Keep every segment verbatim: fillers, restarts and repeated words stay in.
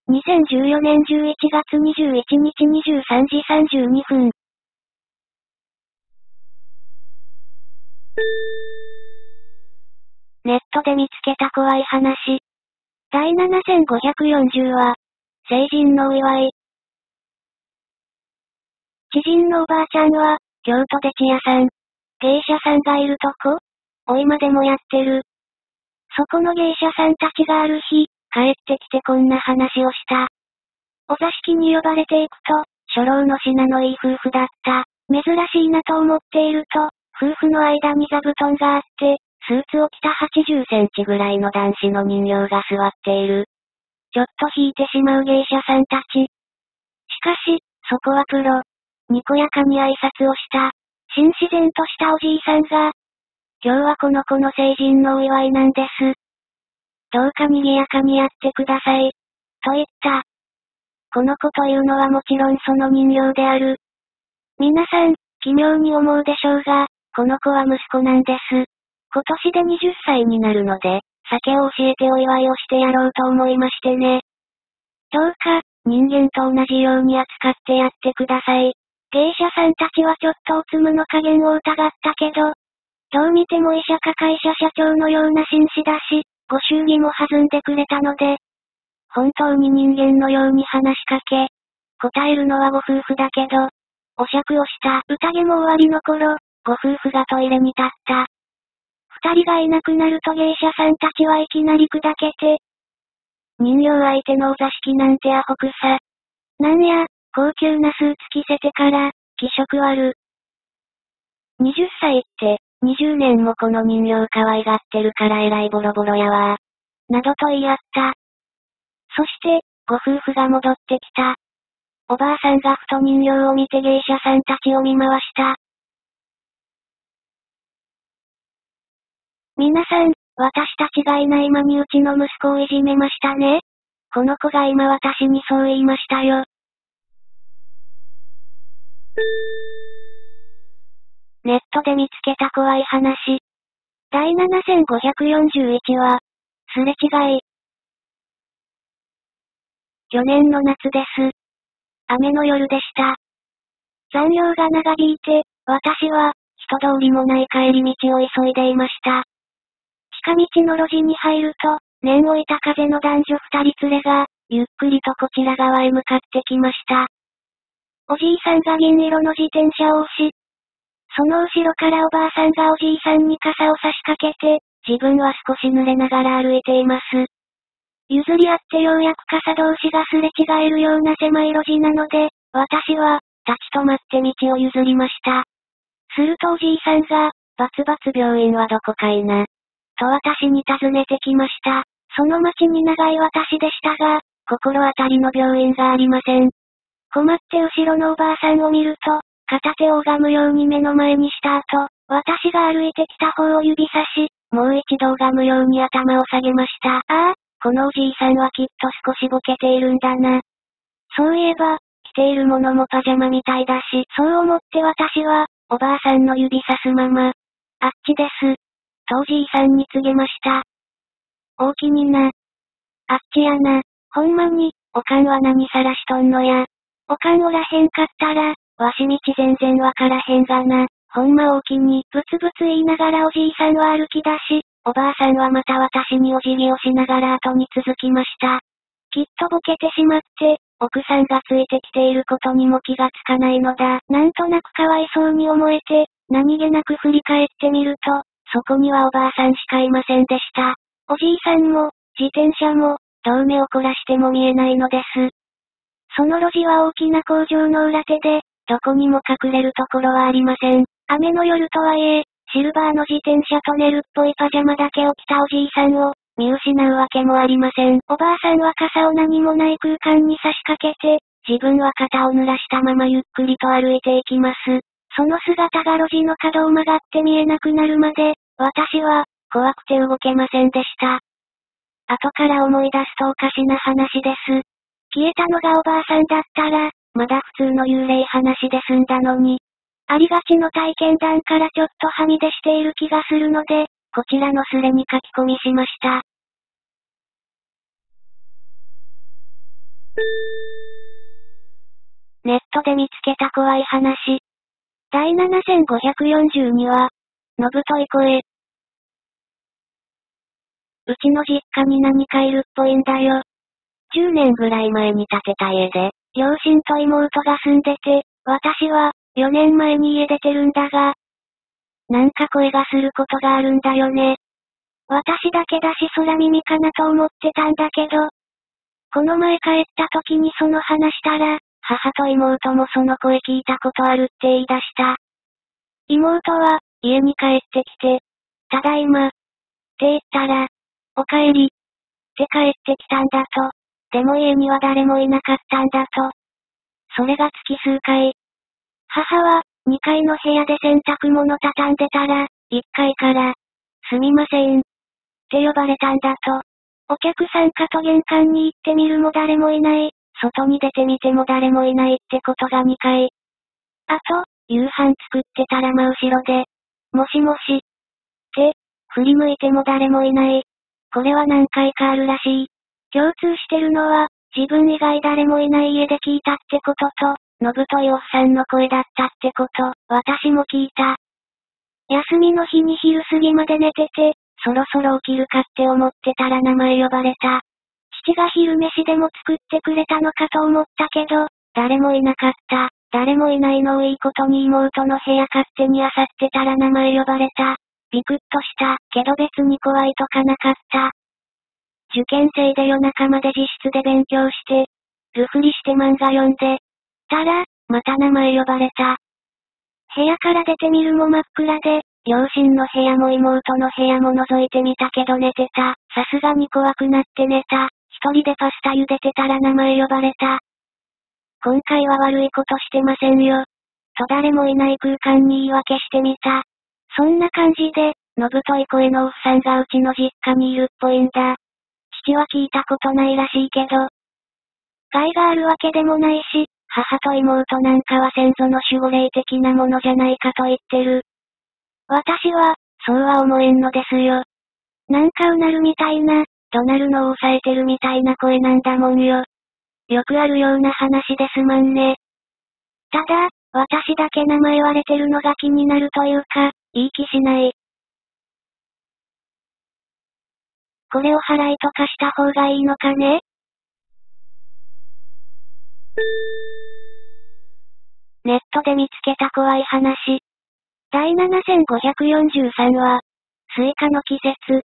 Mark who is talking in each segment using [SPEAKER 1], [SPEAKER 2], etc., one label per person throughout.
[SPEAKER 1] にせんじゅうよねんじゅういちがつにじゅういちにちにじゅうさんじさんじゅうにふん。ネットで見つけた怖い話。第ななせんごひゃくよんじゅうわ。成人のお祝い。知人のおばあちゃんは、京都で茶屋さん、芸者さんがいるとこを今でもやってる。そこの芸者さんたちがある日、帰ってきてこんな話をした。お座敷に呼ばれていくと、初老の品のいい夫婦だった。珍しいなと思っていると、夫婦の間に座布団があって、スーツを着たはちじゅっセンチぐらいの男子の人形が座っている。ちょっと引いてしまう芸者さんたち。しかし、そこはプロ。にこやかに挨拶をした。新自然としたおじいさんが、今日はこの子の成人のお祝いなんです。どうか賑やかにやってください。と言った。この子というのはもちろんその人形である。皆さん、奇妙に思うでしょうが、この子は息子なんです。今年ではたちになるので、酒を教えてお祝いをしてやろうと思いましてね。どうか、人間と同じように扱ってやってください。芸者さんたちはちょっとおつむの加減を疑ったけど、どう見ても医者か会社社長のような紳士だし、ご祝儀も弾んでくれたので、本当に人間のように話しかけ、答えるのはご夫婦だけど、お酌をした宴も終わりの頃、ご夫婦がトイレに立った。二人がいなくなると芸者さんたちはいきなり砕けて、人形相手のお座敷なんてアホくさ。なんや、高級なスーツ着せてから、気色悪。はたちって、にじゅうねんもこの人形可愛がってるからえらいボロボロやわ。などと言い合った。そして、ご夫婦が戻ってきた。おばあさんがふと人形を見て芸者さんたちを見回した。皆さん、私たちがいない間にうちの息子をいじめましたね。この子が今私にそう言いましたよ。ネットで見つけた怖い話。第ななせんごひゃくよんじゅういちわ。すれ違い。去年の夏です。雨の夜でした。残業が長引いて、私は、人通りもない帰り道を急いでいました。近道の路地に入ると、念をいた風の男女二人連れが、ゆっくりとこちら側へ向かってきました。おじいさんが銀色の自転車を押し、その後ろからおばあさんがおじいさんに傘を差しかけて、自分は少し濡れながら歩いています。譲り合ってようやく傘同士がすれ違えるような狭い路地なので、私は、立ち止まって道を譲りました。するとおじいさんが、バツバツ病院はどこかいな。と私に尋ねてきました。その町に長い私でしたが、心当たりの病院がありません。困って後ろのおばあさんを見ると、片手を拝むように目の前にした後、私が歩いてきた方を指差し、もう一度拝むように頭を下げました。ああ、このおじいさんはきっと少しボケているんだな。そういえば、着ているものもパジャマみたいだし、そう思って私は、おばあさんの指さすまま、あっちです。とおじいさんに告げました。おおきにな。あっちやな。ほんまに、おかんは何さらしとんのや。おかんおらへんかったら、わし道全然わからへんがな。ほんまおおきに、ブツブツ言いながらおじいさんは歩き出し、おばあさんはまた私にお辞儀をしながら後に続きました。きっとボケてしまって、奥さんがついてきていることにも気がつかないのだ。なんとなくかわいそうに思えて、何気なく振り返ってみると、そこにはおばあさんしかいませんでした。おじいさんも、自転車も、どう目を凝らしても見えないのです。その路地は大きな工場の裏手で、どこにも隠れるところはありません。雨の夜とはいえ、シルバーの自転車とネルっぽいパジャマだけを着たおじいさんを、見失うわけもありません。おばあさんは傘を何もない空間に差し掛けて、自分は肩を濡らしたままゆっくりと歩いていきます。その姿が路地の角を曲がって見えなくなるまで、私は、怖くて動けませんでした。後から思い出すとおかしな話です。消えたのがおばあさんだったら、まだ普通の幽霊話で済んだのに。ありがちの体験談からちょっとはみ出している気がするので、こちらのスレに書き込みしました。 ネットで見つけた怖い話。第ななせんごひゃくよんじゅうには、のぶとい声。うちの実家に何かいるっぽいんだよ。じゅうねんぐらい前に建てた家で、両親と妹が住んでて、私は、よねんまえに家出てるんだが、なんか声がすることがあるんだよね。私だけだし空耳かなと思ってたんだけど、この前帰った時にその話したら、母と妹もその声聞いたことあるって言い出した。妹は、家に帰ってきて、ただいま、って言ったら、お帰り、って帰ってきたんだと。でも家には誰もいなかったんだと。それが月数回。母は、にかいの部屋で洗濯物畳んでたら、いっかいから、すみません、って呼ばれたんだと。お客さんかと玄関に行ってみるも誰もいない。外に出てみても誰もいないってことがにかい。あと、夕飯作ってたら真後ろで、もしもし、って、振り向いても誰もいない。これは何回かあるらしい。共通してるのは、自分以外誰もいない家で聞いたってことと、のぶといおっさんの声だったってこと、私も聞いた。休みの日に昼過ぎまで寝てて、そろそろ起きるかって思ってたら名前呼ばれた。父が昼飯でも作ってくれたのかと思ったけど、誰もいなかった。誰もいないのをいいことに妹の部屋勝手に漁ってたら名前呼ばれた。ビクッとした、けど別に怖いとかなかった。受験生で夜中まで自室で勉強して、ルフリして漫画読んで、たら、また名前呼ばれた。部屋から出てみるも真っ暗で、両親の部屋も妹の部屋も覗いてみたけど寝てた。さすがに怖くなって寝た。一人でパスタ茹でてたら名前呼ばれた。今回は悪いことしてませんよ。と誰もいない空間に言い訳してみた。そんな感じで、のぶとい声のおっさんがうちの実家にいるっぽいんだ。父は聞いたことないらしいけど、害があるわけでもないし、母と妹なんかは先祖の守護霊的なものじゃないかと言ってる。私は、そうは思えんのですよ。なんかうなるみたいな、怒鳴るのを抑えてるみたいな声なんだもんよ。よくあるような話ですまんね。ただ、私だけ名前割れてるのが気になるというか、いい気しない。これを払いとかした方がいいのかね？ネットで見つけた怖い話。第ななせんごひゃくよんじゅうさんは、スイカの季節。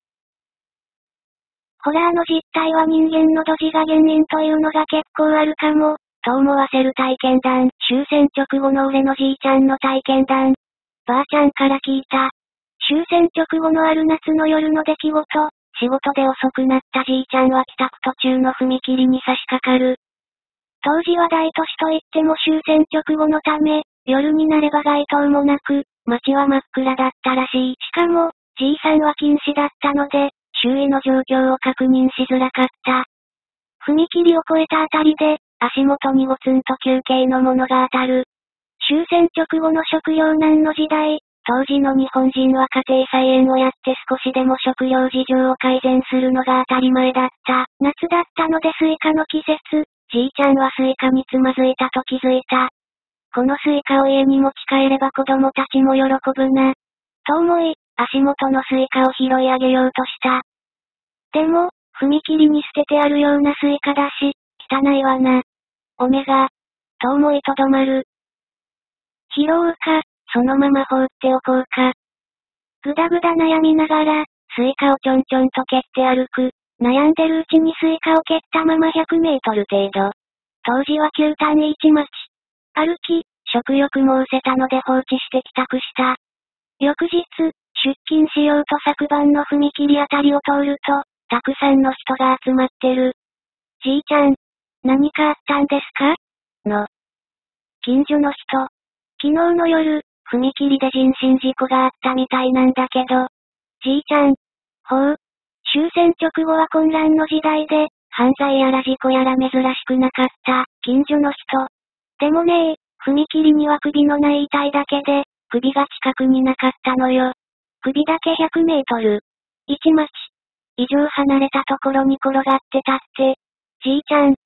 [SPEAKER 1] ホラーの実態は人間のドジが原因というのが結構あるかも、と思わせる体験談。終戦直後の俺のじいちゃんの体験談。ばあちゃんから聞いた。終戦直後のある夏の夜の出来事。仕事で遅くなったじいちゃんは帰宅途中の踏切に差し掛かる。当時は大都市といっても終戦直後のため、夜になれば街灯もなく、街は真っ暗だったらしい。しかも、じいさんは禁止だったので、周囲の状況を確認しづらかった。踏切を越えたあたりで、足元にゴツンと球形のものが当たる。終戦直後の食糧難の時代、当時の日本人は家庭菜園をやって少しでも食料事情を改善するのが当たり前だった。夏だったのでスイカの季節、じいちゃんはスイカにつまずいたと気づいた。このスイカを家に持ち帰れば子供たちも喜ぶな。と思い、足元のスイカを拾い上げようとした。でも、踏切に捨ててあるようなスイカだし、汚いわな。おめが、と思いとどまる。拾うか、そのまま放っておこうか。ぐだぐだ悩みながら、スイカをちょんちょんと蹴って歩く。悩んでるうちにスイカを蹴ったままひゃくメートル程度。当時は旧単一町。歩き、食欲も失せたので放置して帰宅した。翌日、出勤しようと昨晩の踏切あたりを通ると、たくさんの人が集まってる。じいちゃん、何かあったんですか？の。近所の人。昨日の夜、踏切で人身事故があったみたいなんだけど。じいちゃん。ほう。終戦直後は混乱の時代で、犯罪やら事故やら珍しくなかった。近所の人。でもねえ、踏切には首のない遺体だけで、首が近くになかったのよ。首だけひゃくメートル。いち町。以上離れたところに転がってたって。じいちゃん。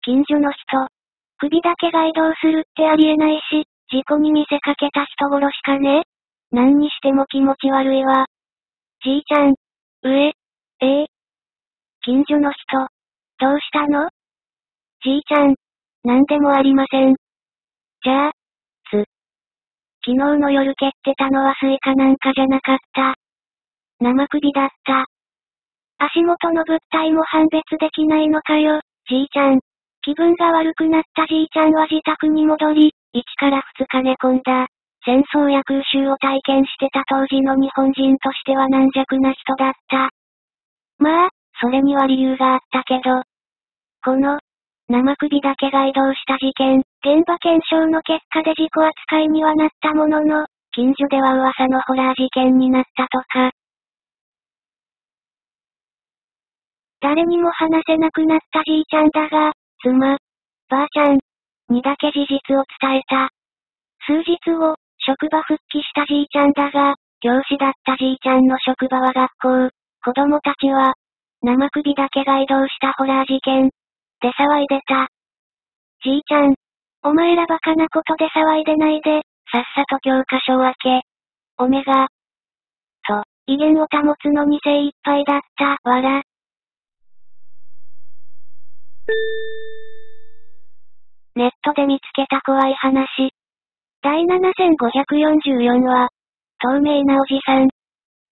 [SPEAKER 1] 近所の人。首だけが移動するってありえないし、事故に見せかけた人殺しかね。何にしても気持ち悪いわ。じいちゃん。上。ええ。近所の人。どうしたの？じいちゃん。なんでもありません。じゃあ、つ。昨日の夜蹴ってたのはスイカなんかじゃなかった。生首だった。足元の物体も判別できないのかよ、じいちゃん。気分が悪くなったじいちゃんは自宅に戻り、いちからふつか寝込んだ。戦争や空襲を体験してた当時の日本人としては軟弱な人だった。まあ、それには理由があったけど。この、生首だけが移動した事件、現場検証の結果で事故扱いにはなったものの、近所では噂のホラー事件になったとか。誰にも話せなくなったじいちゃんだが、妻、ばあちゃんにだけ事実を伝えた。数日後、職場復帰したじいちゃんだが、教師だったじいちゃんの職場は学校。子供たちは、生首だけが移動したホラー事件で騒いでた。じいちゃん、お前らバカなことで騒いでないで、さっさと教科書を開け。おめが。と、威厳を保つのに精一杯だった、わら。ネットで見つけた怖い話。第ななせんごひゃくよんじゅうよんは、透明なおじさん。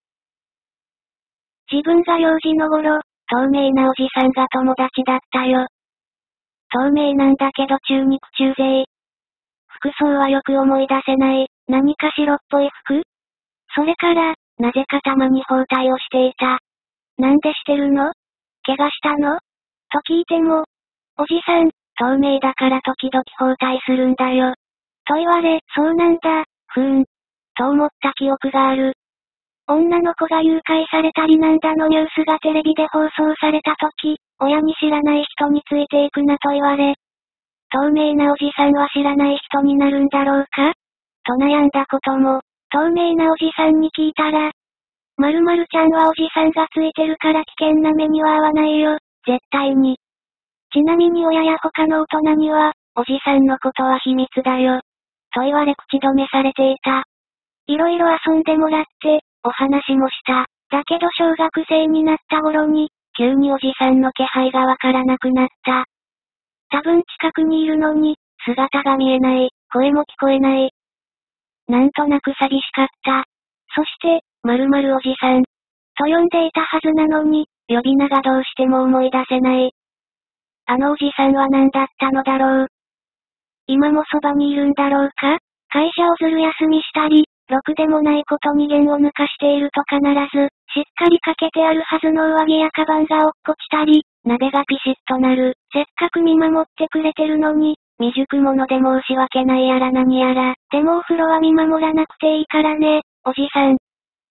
[SPEAKER 1] 自分が幼児の頃、透明なおじさんが友達だったよ。透明なんだけど中肉中背。服装はよく思い出せない、何か白っぽい服？それから、なぜかたまに包帯をしていた。なんでしてるの？怪我したの？と聞いても、おじさん、透明だから時々包帯するんだよ。と言われ、そうなんだ、ふーん。と思った記憶がある。女の子が誘拐されたりなんだのニュースがテレビで放送された時、親に知らない人についていくなと言われ、透明なおじさんは知らない人になるんだろうか？と悩んだことも、透明なおじさんに聞いたら、〇〇ちゃんはおじさんがついてるから危険な目には合わないよ、絶対に。ちなみに親や他の大人には、おじさんのことは秘密だよ。と言われ口止めされていた。いろいろ遊んでもらって、お話もした。だけど小学生になった頃に、急におじさんの気配がわからなくなった。多分近くにいるのに、姿が見えない、声も聞こえない。なんとなく寂しかった。そして、〇〇おじさん、と呼んでいたはずなのに、呼び名がどうしても思い出せない。あのおじさんは何だったのだろう。今もそばにいるんだろうか？会社をずる休みしたり、ろくでもないことに弦を抜かしていると必ず、しっかりかけてあるはずの上着やカバンが落っこちたり、鍋がピシッとなる。せっかく見守ってくれてるのに、未熟者で申し訳ないやら何やら。でもお風呂は見守らなくていいからね、おじさん。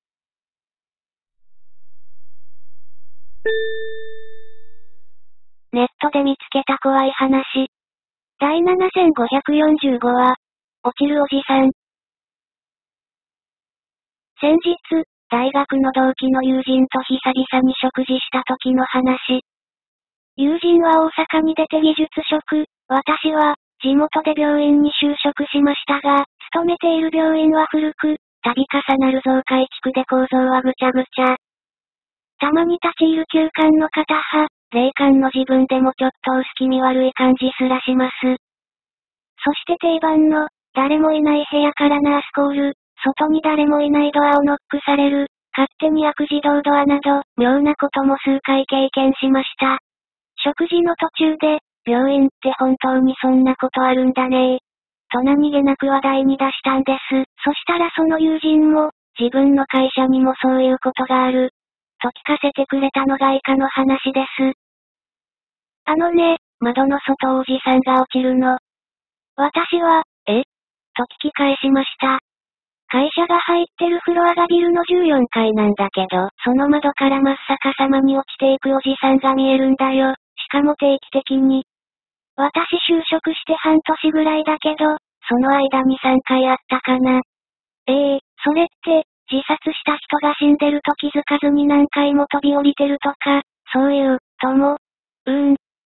[SPEAKER 1] ネットで見つけた怖い話。第ななせんごひゃくよんじゅうごは、落ちるおじさん。先日、大学の同期の友人と久々に食事した時の話。友人は大阪に出て技術職、私は、地元で病院に就職しましたが、勤めている病院は古く、度重なる増改築で構造はぐちゃぐちゃ。たまに立ち入る急患の片派、霊感の自分でもちょっと薄気味悪い感じすらします。そして定番の、誰もいない部屋からナースコール、外に誰もいないドアをノックされる、勝手に開く自動ドアなど、妙なことも数回経験しました。食事の途中で、病院って本当にそんなことあるんだねー。と何気なく話題に出したんです。そしたらその友人も、自分の会社にもそういうことがある。と聞かせてくれたのが以下の話です。あのね、窓の外をおじさんが落ちるの。私は、え？と聞き返しました。会社が入ってるフロアがビルのじゅうよんかいなんだけど、その窓から真っ逆さまに落ちていくおじさんが見えるんだよ。しかも定期的に。私就職して半年ぐらいだけど、その間にさんかいあったかな。ええー、それって、自殺した人が死んでると気づかずに何回も飛び降りてるとか、そういう、とも、うーん。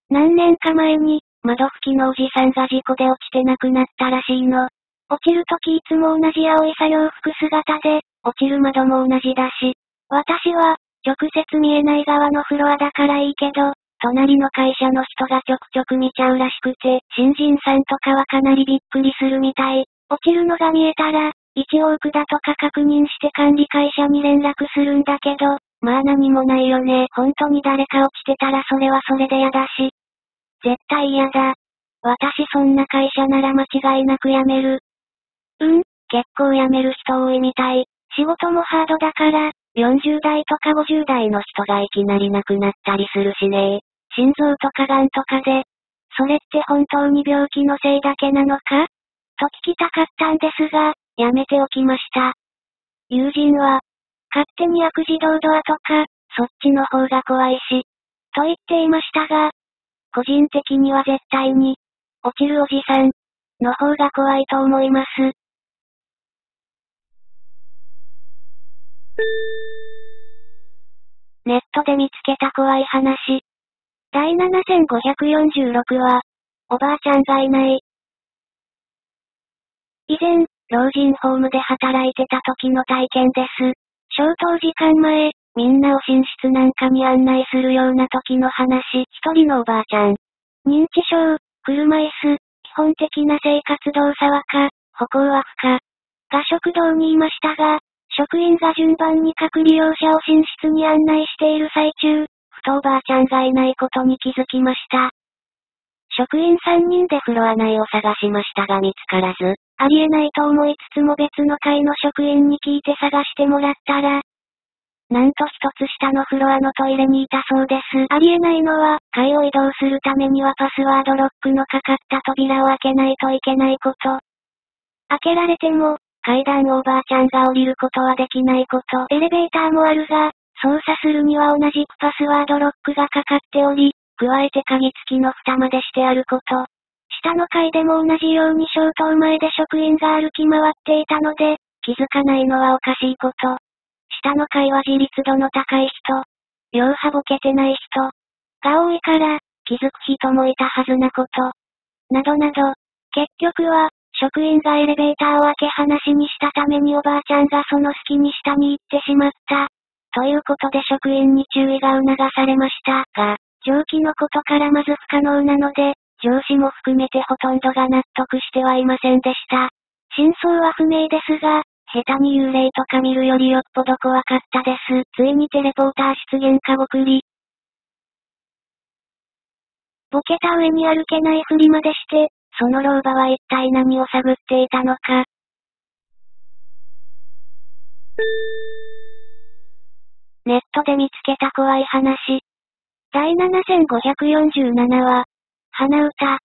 [SPEAKER 1] 何年か前に、窓拭きのおじさんが事故で落ちて亡くなったらしいの。落ちるときいつも同じ青い作業服姿で、落ちる窓も同じだし。私は、直接見えない側のフロアだからいいけど、隣の会社の人がちょくちょく見ちゃうらしくて、新人さんとかはかなりびっくりするみたい。落ちるのが見えたら、一応管だとか確認して管理会社に連絡するんだけど、まあ何もないよね。本当に誰か落ちてたらそれはそれで嫌だし。絶対嫌だ。私そんな会社なら間違いなく辞める。うん、結構辞める人多いみたい。仕事もハードだから、よんじゅう代とかごじゅう代の人がいきなり亡くなったりするしね。心臓とか癌とかで。それって本当に病気のせいだけなのかと聞きたかったんですが、やめておきました。友人は、勝手に悪自動ドアとか、そっちの方が怖いし、と言っていましたが、個人的には絶対に、落ちるおじさん、の方が怖いと思います。ネットで見つけた怖い話。第ななせんごひゃくよんじゅうろくは、おばあちゃんがいない。以前、老人ホームで働いてた時の体験です。消灯時間前、みんなを寝室なんかに案内するような時の話。一人のおばあちゃん。認知症、車椅子、基本的な生活動作は可、歩行は不可。が食堂にいましたが、職員が順番に各利用者を寝室に案内している最中、ふとおばあちゃんがいないことに気づきました。職員さんにんでフロア内を探しましたが見つからず、ありえないと思いつつも別の階の職員に聞いて探してもらったら、なんと一つ下のフロアのトイレにいたそうです。ありえないのは、階を移動するためにはパスワードロックのかかった扉を開けないといけないこと。開けられても、階段をおばあちゃんが降りることはできないこと。エレベーターもあるが、操作するには同じくパスワードロックがかかっており、加えて鍵付きの蓋までしてあること。下の階でも同じように消灯前で職員が歩き回っていたので、気づかないのはおかしいこと。下の階は自立度の高い人、両派ボケてない人が多いから、気づく人もいたはずなこと。などなど、結局は、職員がエレベーターを開け放しにしたためにおばあちゃんがその隙に下に行ってしまった。ということで職員に注意が促されましたが、上記のことからまず不可能なので、上司も含めてほとんどが納得してはいませんでした。真相は不明ですが、下手に幽霊とか見るよりよっぽど怖かったです。ついにテレポーター出現かごくり。ボケた上に歩けないふりまでして、その老婆は一体何を探っていたのか。ネットで見つけた怖い話。第ななせんごひゃくよんじゅうななは、鼻歌。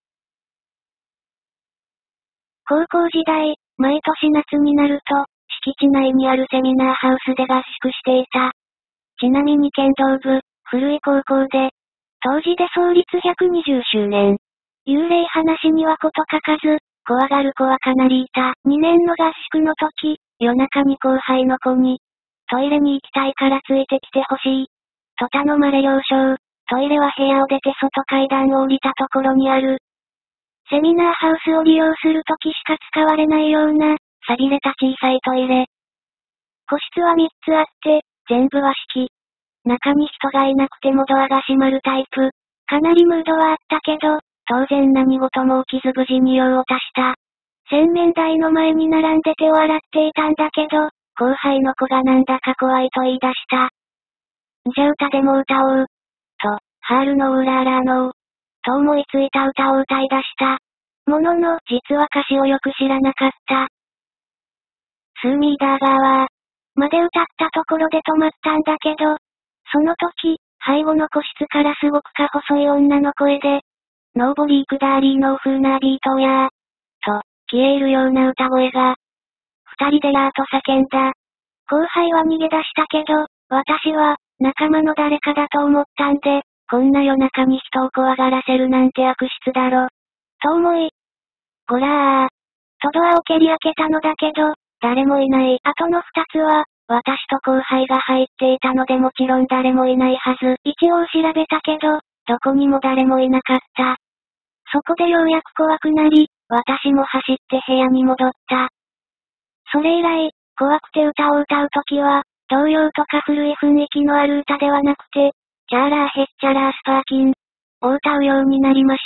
[SPEAKER 1] 高校時代、毎年夏になると、敷地内にあるセミナーハウスで合宿していた。ちなみに剣道部、古い高校で、当時で創立ひゃくにじゅうしゅうねん。幽霊話にはこと書かず、怖がる子はかなりいた。にねんの合宿の時、夜中に後輩の子に、トイレに行きたいからついてきてほしい。と頼まれ了承。トイレは部屋を出て外階段を降りたところにある。セミナーハウスを利用するときしか使われないような、錆びれた小さいトイレ。個室はみっつあって、全部和式。中に人がいなくてもドアが閉まるタイプ。かなりムードはあったけど、当然何事も起きず無事に用を足した。洗面台の前に並んで手を洗っていたんだけど、後輩の子がなんだか怖いと言い出した。じゃあ歌でも歌おう。と、ハールのウーラーラーのー。と思いついた歌を歌い出した。ものの、実は歌詞をよく知らなかった。スーミーダーガーワー。まで歌ったところで止まったんだけど、その時、背後の個室からすごくか細い女の声で、ノーボリークダーリーノー風なビートやー。と、消え入るような歌声が。二人でやーと叫んだ。後輩は逃げ出したけど、私は、仲間の誰かだと思ったんで、こんな夜中に人を怖がらせるなんて悪質だろ。と思い。ほらー。とドアを蹴り開けたのだけど、誰もいない。あとの二つは、私と後輩が入っていたのでもちろん誰もいないはず。一応調べたけど、 どこにも誰もいなかった。そこでようやく怖くなり、私も走って部屋に戻った。それ以来、怖くて歌を歌うときは、童謡とか古い雰囲気のある歌ではなくて、チャーラーヘッチャラースパーキンを歌うようになりました。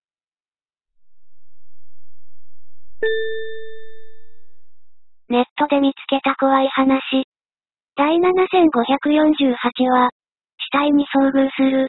[SPEAKER 1] ネットで見つけた怖い話。だいななせんごひゃくよんじゅうはちは、死体に遭遇する。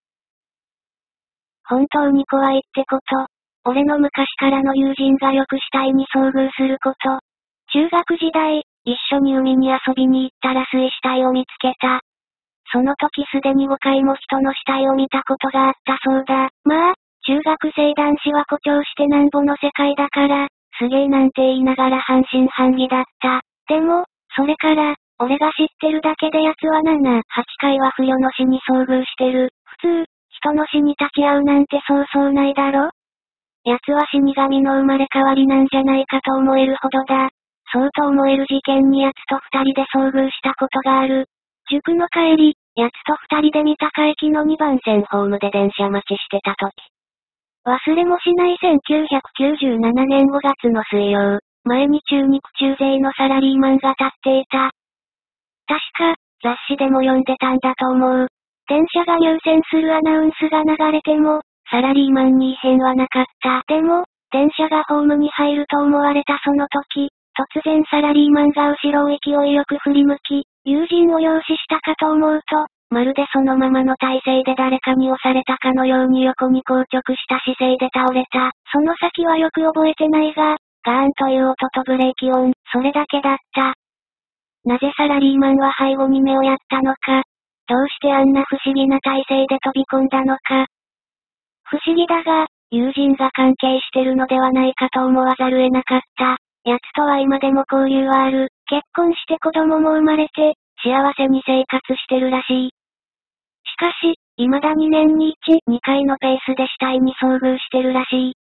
[SPEAKER 1] 本当に怖いってこと。俺の昔からの友人がよく死体に遭遇すること。中学時代、一緒に海に遊びに行ったら水死体を見つけた。その時すでにごかいも人の死体を見たことがあったそうだ。まあ、中学生男子は誇張してなんぼの世界だから、すげえなんて言いながら半信半疑だった。でも、それから、俺が知ってるだけで奴はなな、はちかいは不慮の死に遭遇してる。普通、人の死に立ち会うなんてそうそうないだろ？奴は死神の生まれ変わりなんじゃないかと思えるほどだ。そうと思える事件に奴と二人で遭遇したことがある。塾の帰り、奴と二人で三鷹駅のにばん線ホームで電車待ちしてた時。忘れもしないせんきゅうひゃくきゅうじゅうななねんごがつの水曜、前に中肉中背のサラリーマンが立っていた。確か、雑誌でも読んでたんだと思う。電車が入線するアナウンスが流れても、サラリーマンに異変はなかった。でも、電車がホームに入ると思われたその時、突然サラリーマンが後ろを勢いよく振り向き、友人を凝視したかと思うと、まるでそのままの体勢で誰かに押されたかのように横に硬直した姿勢で倒れた。その先はよく覚えてないが、ガーンという音とブレーキ音、それだけだった。なぜサラリーマンは背後に目をやったのか。どうしてあんな不思議な体勢で飛び込んだのか。不思議だが、友人が関係してるのではないかと思わざる得なかった。奴とは今でも交流はある。結婚して子供も生まれて、幸せに生活してるらしい。しかし、未だにねんにいち、にかいのペースで死体に遭遇してるらしい。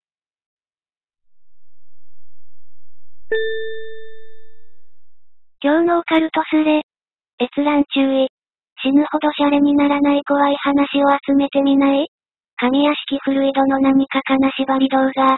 [SPEAKER 1] 今日のオカルトスレ。閲覧注意。死ぬほどシャレにならない怖い話を集めてみない？神屋敷フルイドの何か金縛り動画。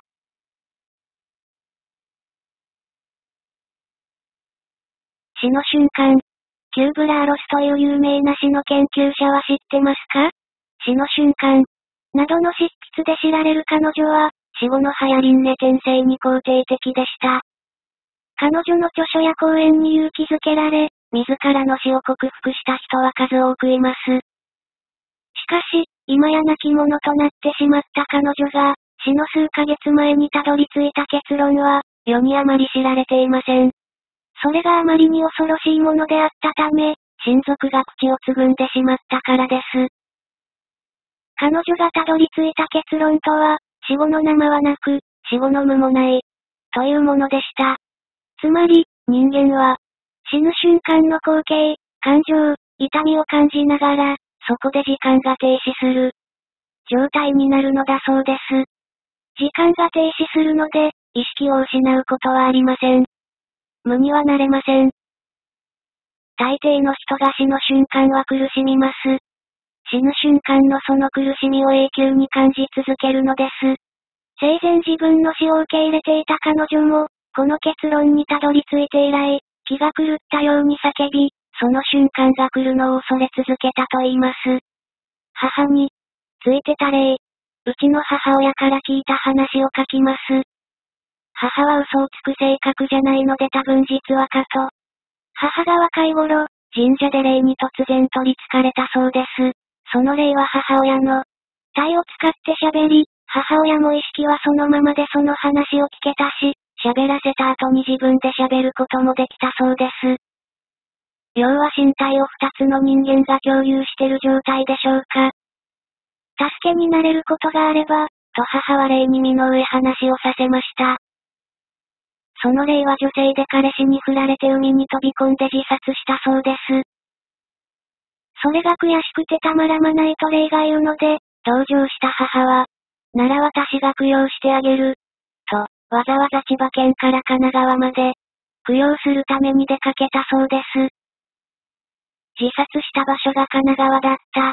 [SPEAKER 1] 死の瞬間。キューブラーロスという有名な死の研究者は知ってますか？死の瞬間。などの執筆で知られる彼女は、死後の流行りんね転生に肯定的でした。彼女の著書や講演に勇気づけられ、自らの死を克服した人は数多くいます。しかし、今や亡き者となってしまった彼女が、死の数ヶ月前にたどり着いた結論は、世にあまり知られていません。それがあまりに恐ろしいものであったため、親族が口をつぐんでしまったからです。彼女がたどり着いた結論とは、死後の生はなく、死後の無もない、というものでした。つまり、人間は、死ぬ瞬間の光景、感情、痛みを感じながら、そこで時間が停止する状態になるのだそうです。時間が停止するので、意識を失うことはありません。無にはなれません。大抵の人が死の瞬間は苦しみます。死ぬ瞬間のその苦しみを永久に感じ続けるのです。生前自分の死を受け入れていた彼女も、この結論にたどり着いて以来、気が狂ったように叫び、その瞬間が来るのを恐れ続けたと言います。母に、ついてた例。うちの母親から聞いた話を書きます。母は嘘をつく性格じゃないので多分実話かと。母が若い頃、神社で霊に突然取り憑かれたそうです。その霊は母親の体を使って喋り、母親も意識はそのままでその話を聞けたし、喋らせた後に自分で喋ることもできたそうです。要は身体を二つの人間が共有してる状態でしょうか。助けになれることがあれば、と母は霊に身の上話をさせました。その霊は女性で彼氏に振られて海に飛び込んで自殺したそうです。それが悔しくてたまらまないと霊が言うので、同情した母は、なら私が供養してあげる。と、わざわざ千葉県から神奈川まで、供養するために出かけたそうです。自殺した場所が神奈川だった。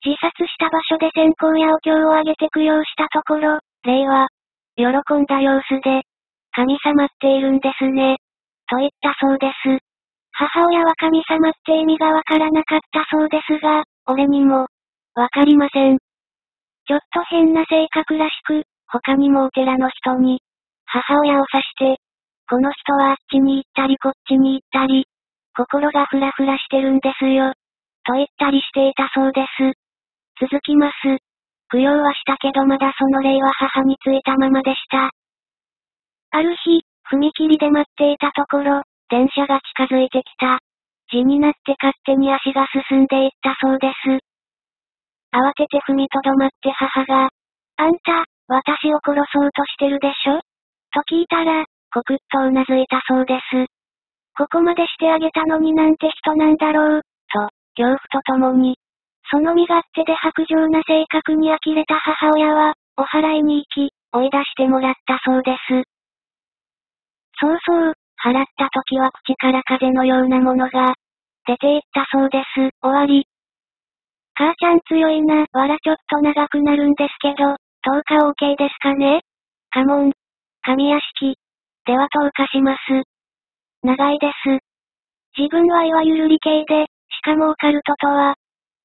[SPEAKER 1] 自殺した場所で線香やお経をあげて供養したところ、霊は、喜んだ様子で、神様っているんですね。と言ったそうです。母親は神様って意味がわからなかったそうですが、俺にも、わかりません。ちょっと変な性格らしく、他にもお寺の人に、母親を指して、この人はあっちに行ったりこっちに行ったり、心がフラフラしてるんですよ。と言ったりしていたそうです。続きます。供養はしたけどまだその霊は母についたままでした。ある日、踏切で待っていたところ、電車が近づいてきた。地になって勝手に足が進んでいったそうです。慌てて踏みとどまって母が、あんた、私を殺そうとしてるでしょと聞いたら、コクッとうなずいたそうです。ここまでしてあげたのになんて人なんだろう、と、恐怖とともに、その身勝手で薄情な性格に呆れた母親は、お祓いに行き、追い出してもらったそうです。そうそう、払った時は口から風のようなものが、出ていったそうです。終わり。母ちゃん強いな。わらちょっと長くなるんですけど、とおか OK ですかね？カモン。神屋敷。ではとおかします。長いです。自分はいわゆる理系で、しかもオカルトとは、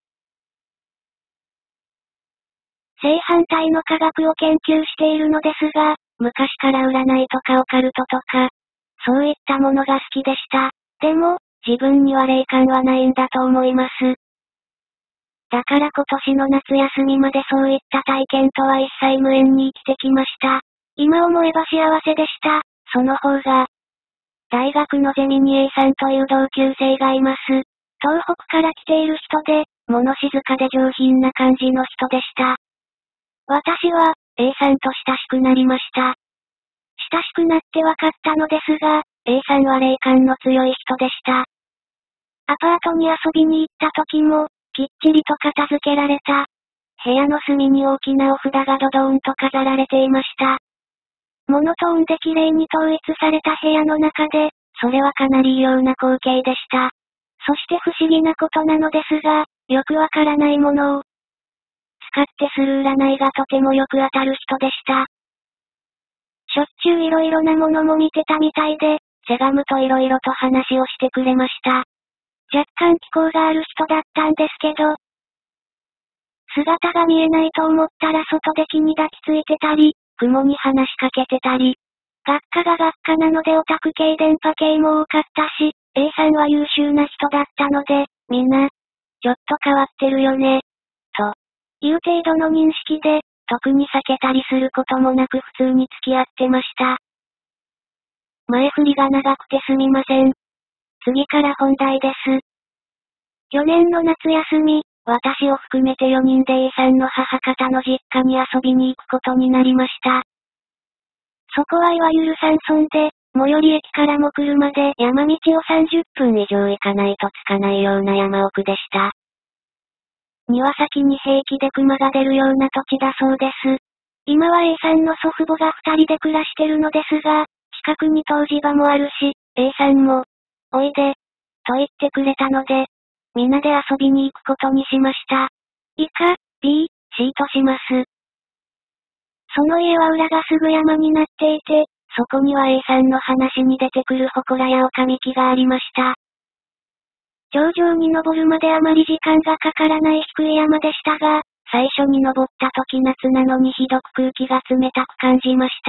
[SPEAKER 1] 正反対の科学を研究しているのですが、昔から占いとかオカルトとか、そういったものが好きでした。でも、自分には霊感はないんだと思います。だから今年の夏休みまでそういった体験とは一切無縁に生きてきました。今思えば幸せでした。その方が、大学のゼミに A さんという同級生がいます。東北から来ている人で、物静かで上品な感じの人でした。私は、A さんと親しくなりました。親しくなって分かったのですが、A さんは霊感の強い人でした。アパートに遊びに行った時も、きっちりと片付けられた。部屋の隅に大きなお札がドドーンと飾られていました。モノトーンで綺麗に統一された部屋の中で、それはかなり異様な光景でした。そして不思議なことなのですが、よくわからないものを使ってする占いがとてもよく当たる人でした。しょっちゅういろいろなものも見てたみたいで、せがむといろいろと話をしてくれました。若干気候がある人だったんですけど、姿が見えないと思ったら外で木に抱きついてたり、雲に話しかけてたり、学科が学科なのでオタク系電波系も多かったし、A さんは優秀な人だったので、みんな、ちょっと変わってるよね、という程度の認識で、特に避けたりすることもなく普通に付き合ってました。前振りが長くてすみません。次から本題です。去年の夏休み、私を含めてよにんで A さんの母方の実家に遊びに行くことになりました。そこはいわゆる山村で、最寄り駅からも車で山道をさんじゅっぷん以上行かないと着かないような山奥でした。庭先に平気で熊が出るような土地だそうです。今は A さんの祖父母がふたりで暮らしてるのですが、近くに湯治場もあるし、A さんも、おいで、と言ってくれたので、みんなで遊びに行くことにしました。以下、B、C とします。その家は裏がすぐ山になっていて、そこには A さんの話に出てくる祠や丘道がありました。頂上に登るまであまり時間がかからない低い山でしたが、最初に登った時夏なのにひどく空気が冷たく感じました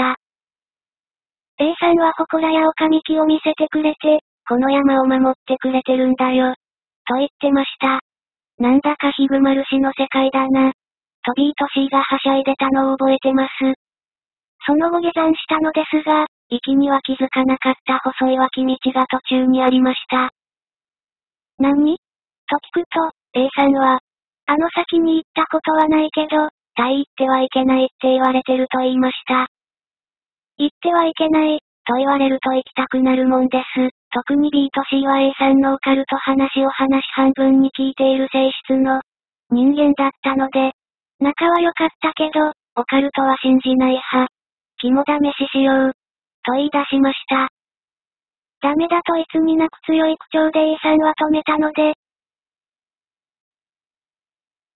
[SPEAKER 1] 。A さんは祠や丘道を見せてくれて、この山を守ってくれてるんだよ、と言ってました。なんだかヒグマルシの世界だな。と B と C がはしゃいでたのを覚えてます。その後下山したのですが、行きには気づかなかった細い脇道が途中にありました。何？と聞くと、A さんは、あの先に行ったことはないけど、タイ行ってはいけないって言われてると言いました。行ってはいけない、と言われると行きたくなるもんです。特に B と C は A さんのオカルト話を話半分に聞いている性質の人間だったので、仲は良かったけど、オカルトは信じない派。肝試ししよう。と言い出しました。ダメだといつになく強い口調で A さんは止めたので、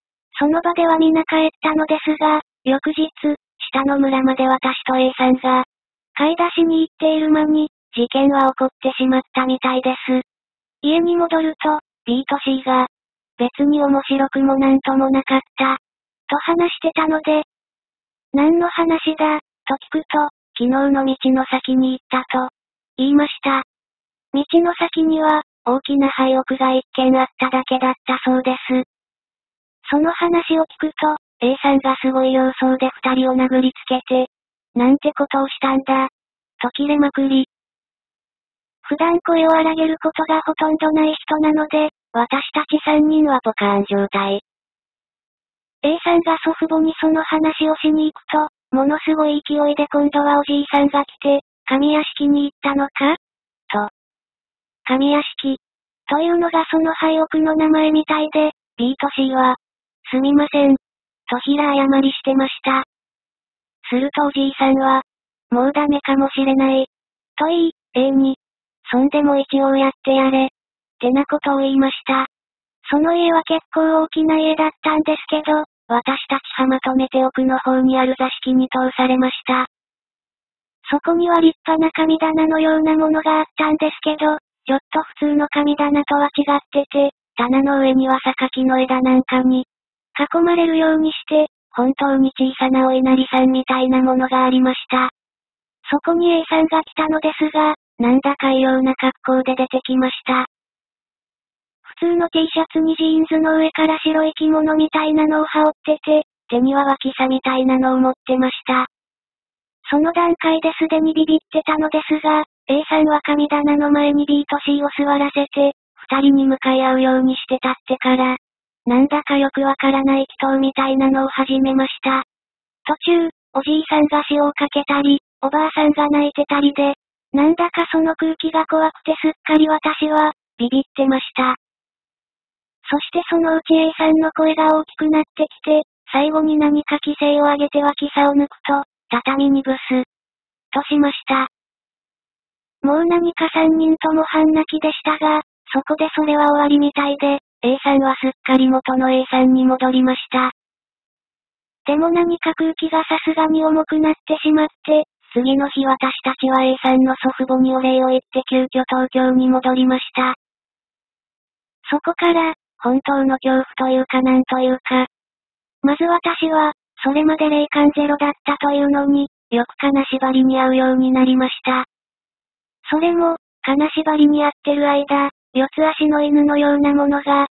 [SPEAKER 1] その場では皆帰ったのですが、翌日、下の村まで私と A さんが、買い出しに行っている間に、事件は起こってしまったみたいです。家に戻ると、B と C が、別に面白くもなんともなかった、と話してたので、何の話だ、と聞くと、昨日の道の先に行ったと、言いました。道の先には、大きな廃屋が一軒あっただけだったそうです。その話を聞くと、A さんがすごい様相で二人を殴りつけて、なんてことをしたんだ、と切れまくり。普段声を荒げることがほとんどない人なので、私たち三人はポカーン状態。A さんが祖父母にその話をしに行くと、ものすごい勢いで今度はおじいさんが来て、神屋敷に行ったのかと。神屋敷。というのがその廃屋の名前みたいで、B と C は、すみません。と平謝りしてました。するとおじいさんは、もうダメかもしれない。と言い、A に、そんでも一応やってやれ。ってなことを言いました。その家は結構大きな家だったんですけど、私たちはまとめて奥の方にある座敷に通されました。そこには立派な神棚のようなものがあったんですけど、ちょっと普通の神棚とは違ってて、棚の上には榊の枝なんかに囲まれるようにして、本当に小さなお稲荷さんみたいなものがありました。そこに A さんが来たのですが、なんだか異様な格好で出てきました。普通の T シャツにジーンズの上から白い着物みたいなのを羽織ってて、手には脇さみたいなのを持ってました。その段階ですでにビビってたのですが、A さんは神棚の前に B と C を座らせて、二人に向かい合うようにして立ってから、なんだかよくわからない祈祷みたいなのを始めました。途中、おじいさんが塩をかけたり、おばあさんが泣いてたりで、なんだかその空気が怖くてすっかり私は、ビビってました。そしてそのうち A さんの声が大きくなってきて、最後に何か規制を上げて脇さを抜くと、畳にブス。としました。もう何か三人とも半泣きでしたが、そこでそれは終わりみたいで、A さんはすっかり元の A さんに戻りました。でも何か空気がさすがに重くなってしまって、次の日私たちは A さんの祖父母にお礼を言って急遽東京に戻りました。そこから、本当の恐怖というかなんというか。まず私は、それまで霊感ゼロだったというのに、よく金縛りに遭うようになりました。それも、金縛りに遭ってる間、四つ足の犬のようなものが、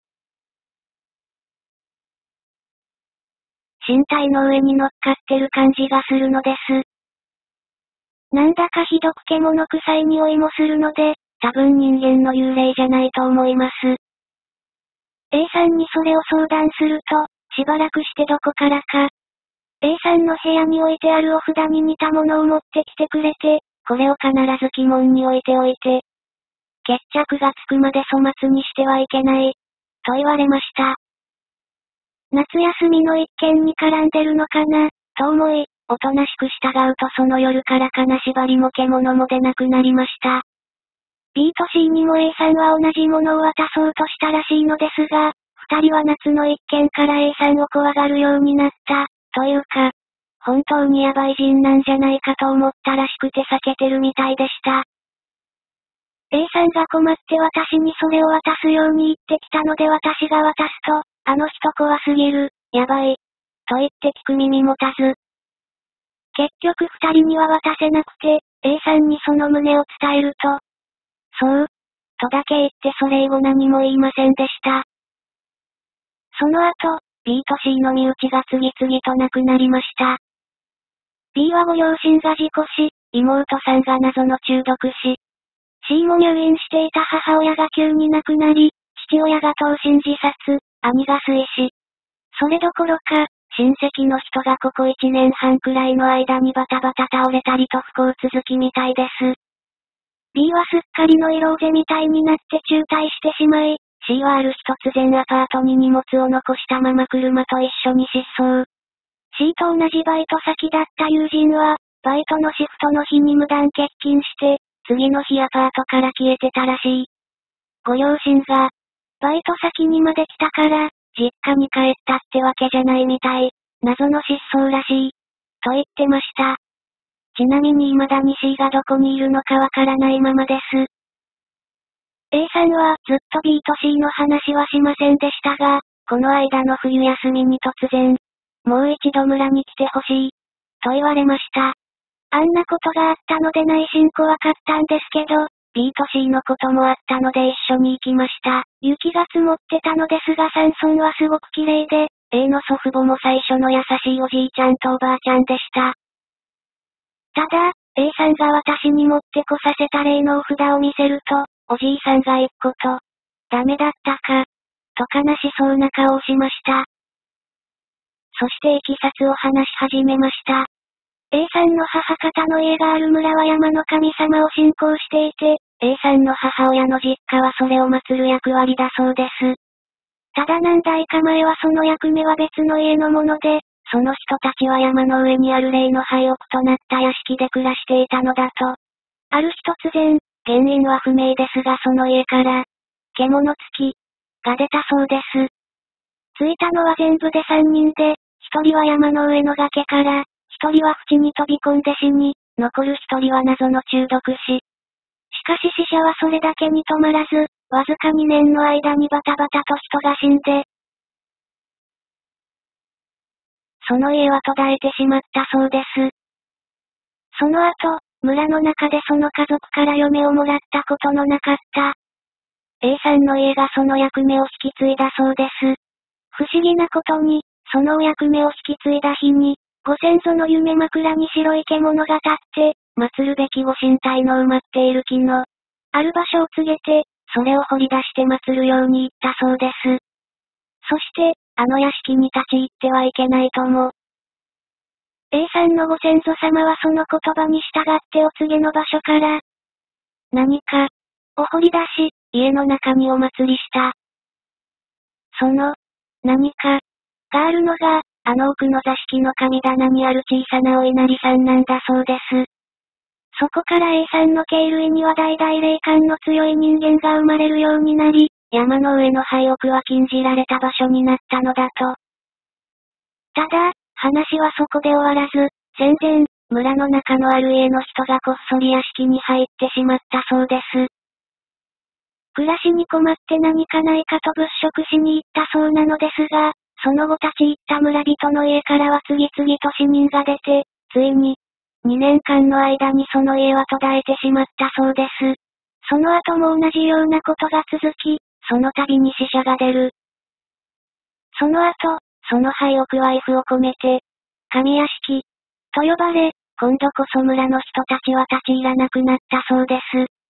[SPEAKER 1] 身体の上に乗っかってる感じがするのです。なんだかひどく獣臭い匂いもするので、多分人間の幽霊じゃないと思います。A さんにそれを相談すると、しばらくしてどこからか、A さんの部屋に置いてあるお札に似たものを持ってきてくれて、これを必ず鬼門に置いておいて、決着がつくまで粗末にしてはいけない、と言われました。夏休みの一件に絡んでるのかな、と思い、おとなしく従うとその夜から金縛りも獣も出なくなりました。B と C にも A さんは同じものを渡そうとしたらしいのですが、二人は夏の一件から A さんを怖がるようになった、というか、本当にヤバい人なんじゃないかと思ったらしくて避けてるみたいでした。A さんが困って私にそれを渡すように言ってきたので私が渡すと、あの人怖すぎる、やばい、と言って聞く耳持たず。結局二人には渡せなくて、A さんにその旨を伝えると、そう、とだけ言ってそれ以後何も言いませんでした。その後、B と C の身内が次々と亡くなりました。B はご両親が事故死、妹さんが謎の中毒死。C も入院していた母親が急に亡くなり、父親が投身自殺、兄が水死。それどころか、親戚の人がここいちねんはんくらいの間にバタバタ倒れたりと不幸続きみたいです。B はすっかりノイローゼみたいになって中退してしまい、C はある日突然アパートに荷物を残したまま車と一緒に失踪。C と同じバイト先だった友人は、バイトのシフトの日に無断欠勤して、次の日アパートから消えてたらしい。ご両親が、バイト先にまで来たから、 実家に帰ったってわけじゃないみたい。謎の失踪らしい。と言ってました。ちなみに未だに C がどこにいるのかわからないままです。A さんはずっと B と C の話はしませんでしたが、この間の冬休みに突然、もう一度村に来てほしい、と言われました。あんなことがあったので内心怖かったんですけど、B と C のこともあったので一緒に行きました。雪が積もってたのですが山村はすごく綺麗で、A の祖父母も最初の優しいおじいちゃんとおばあちゃんでした。ただ、A さんが私に持ってこさせた例のお札を見せると、おじいさんが一個と、ダメだったか、と悲しそうな顔をしました。そしていきさつを話し始めました。A さんの母方の家がある村は山の神様を信仰していて、A さんの母親の実家はそれを祀る役割だそうです。ただ何代か前はその役目は別の家のもので、その人たちは山の上にある霊の廃屋となった屋敷で暮らしていたのだと。ある日突然、原因は不明ですがその家から、獣付き、が出たそうです。着いたのは全部でさんにんで、ひとりは山の上の崖から、ひとりは淵に飛び込んで死に、残るひとりは謎の中毒死。しかし死者はそれだけに止まらず、わずかにねんの間にバタバタと人が死んで、その家は途絶えてしまったそうです。その後、村の中でその家族から嫁をもらったことのなかった A さんの家がその役目を引き継いだそうです。不思議なことに、そのお役目を引き継いだ日に、ご先祖の夢枕に白い獣が立って、祀るべきご神体の埋まっている木の、ある場所を告げて、それを掘り出して祀るように言ったそうです。そして、あの屋敷に立ち入ってはいけないとも。A さんのご先祖様はその言葉に従ってお告げの場所から、何か、を掘り出し、家の中にお祭りした。その、何か、があるのが、あの奥の座敷の神棚にある小さなお稲荷さんなんだそうです。そこから A さんの系類には代々霊感の強い人間が生まれるようになり、山の上の廃屋は禁じられた場所になったのだと。ただ、話はそこで終わらず、戦前、村の中のある家の人がこっそり屋敷に入ってしまったそうです。暮らしに困って何かないかと物色しに行ったそうなのですが、その後立ち入った村人の家からは次々と死人が出て、ついに、にねんかんの間にその家は途絶えてしまったそうです。その後も同じようなことが続き、その度に死者が出る。その後、その廃屋は F を込めて、神屋敷、と呼ばれ、今度こそ村の人たちは立ち入らなくなったそうです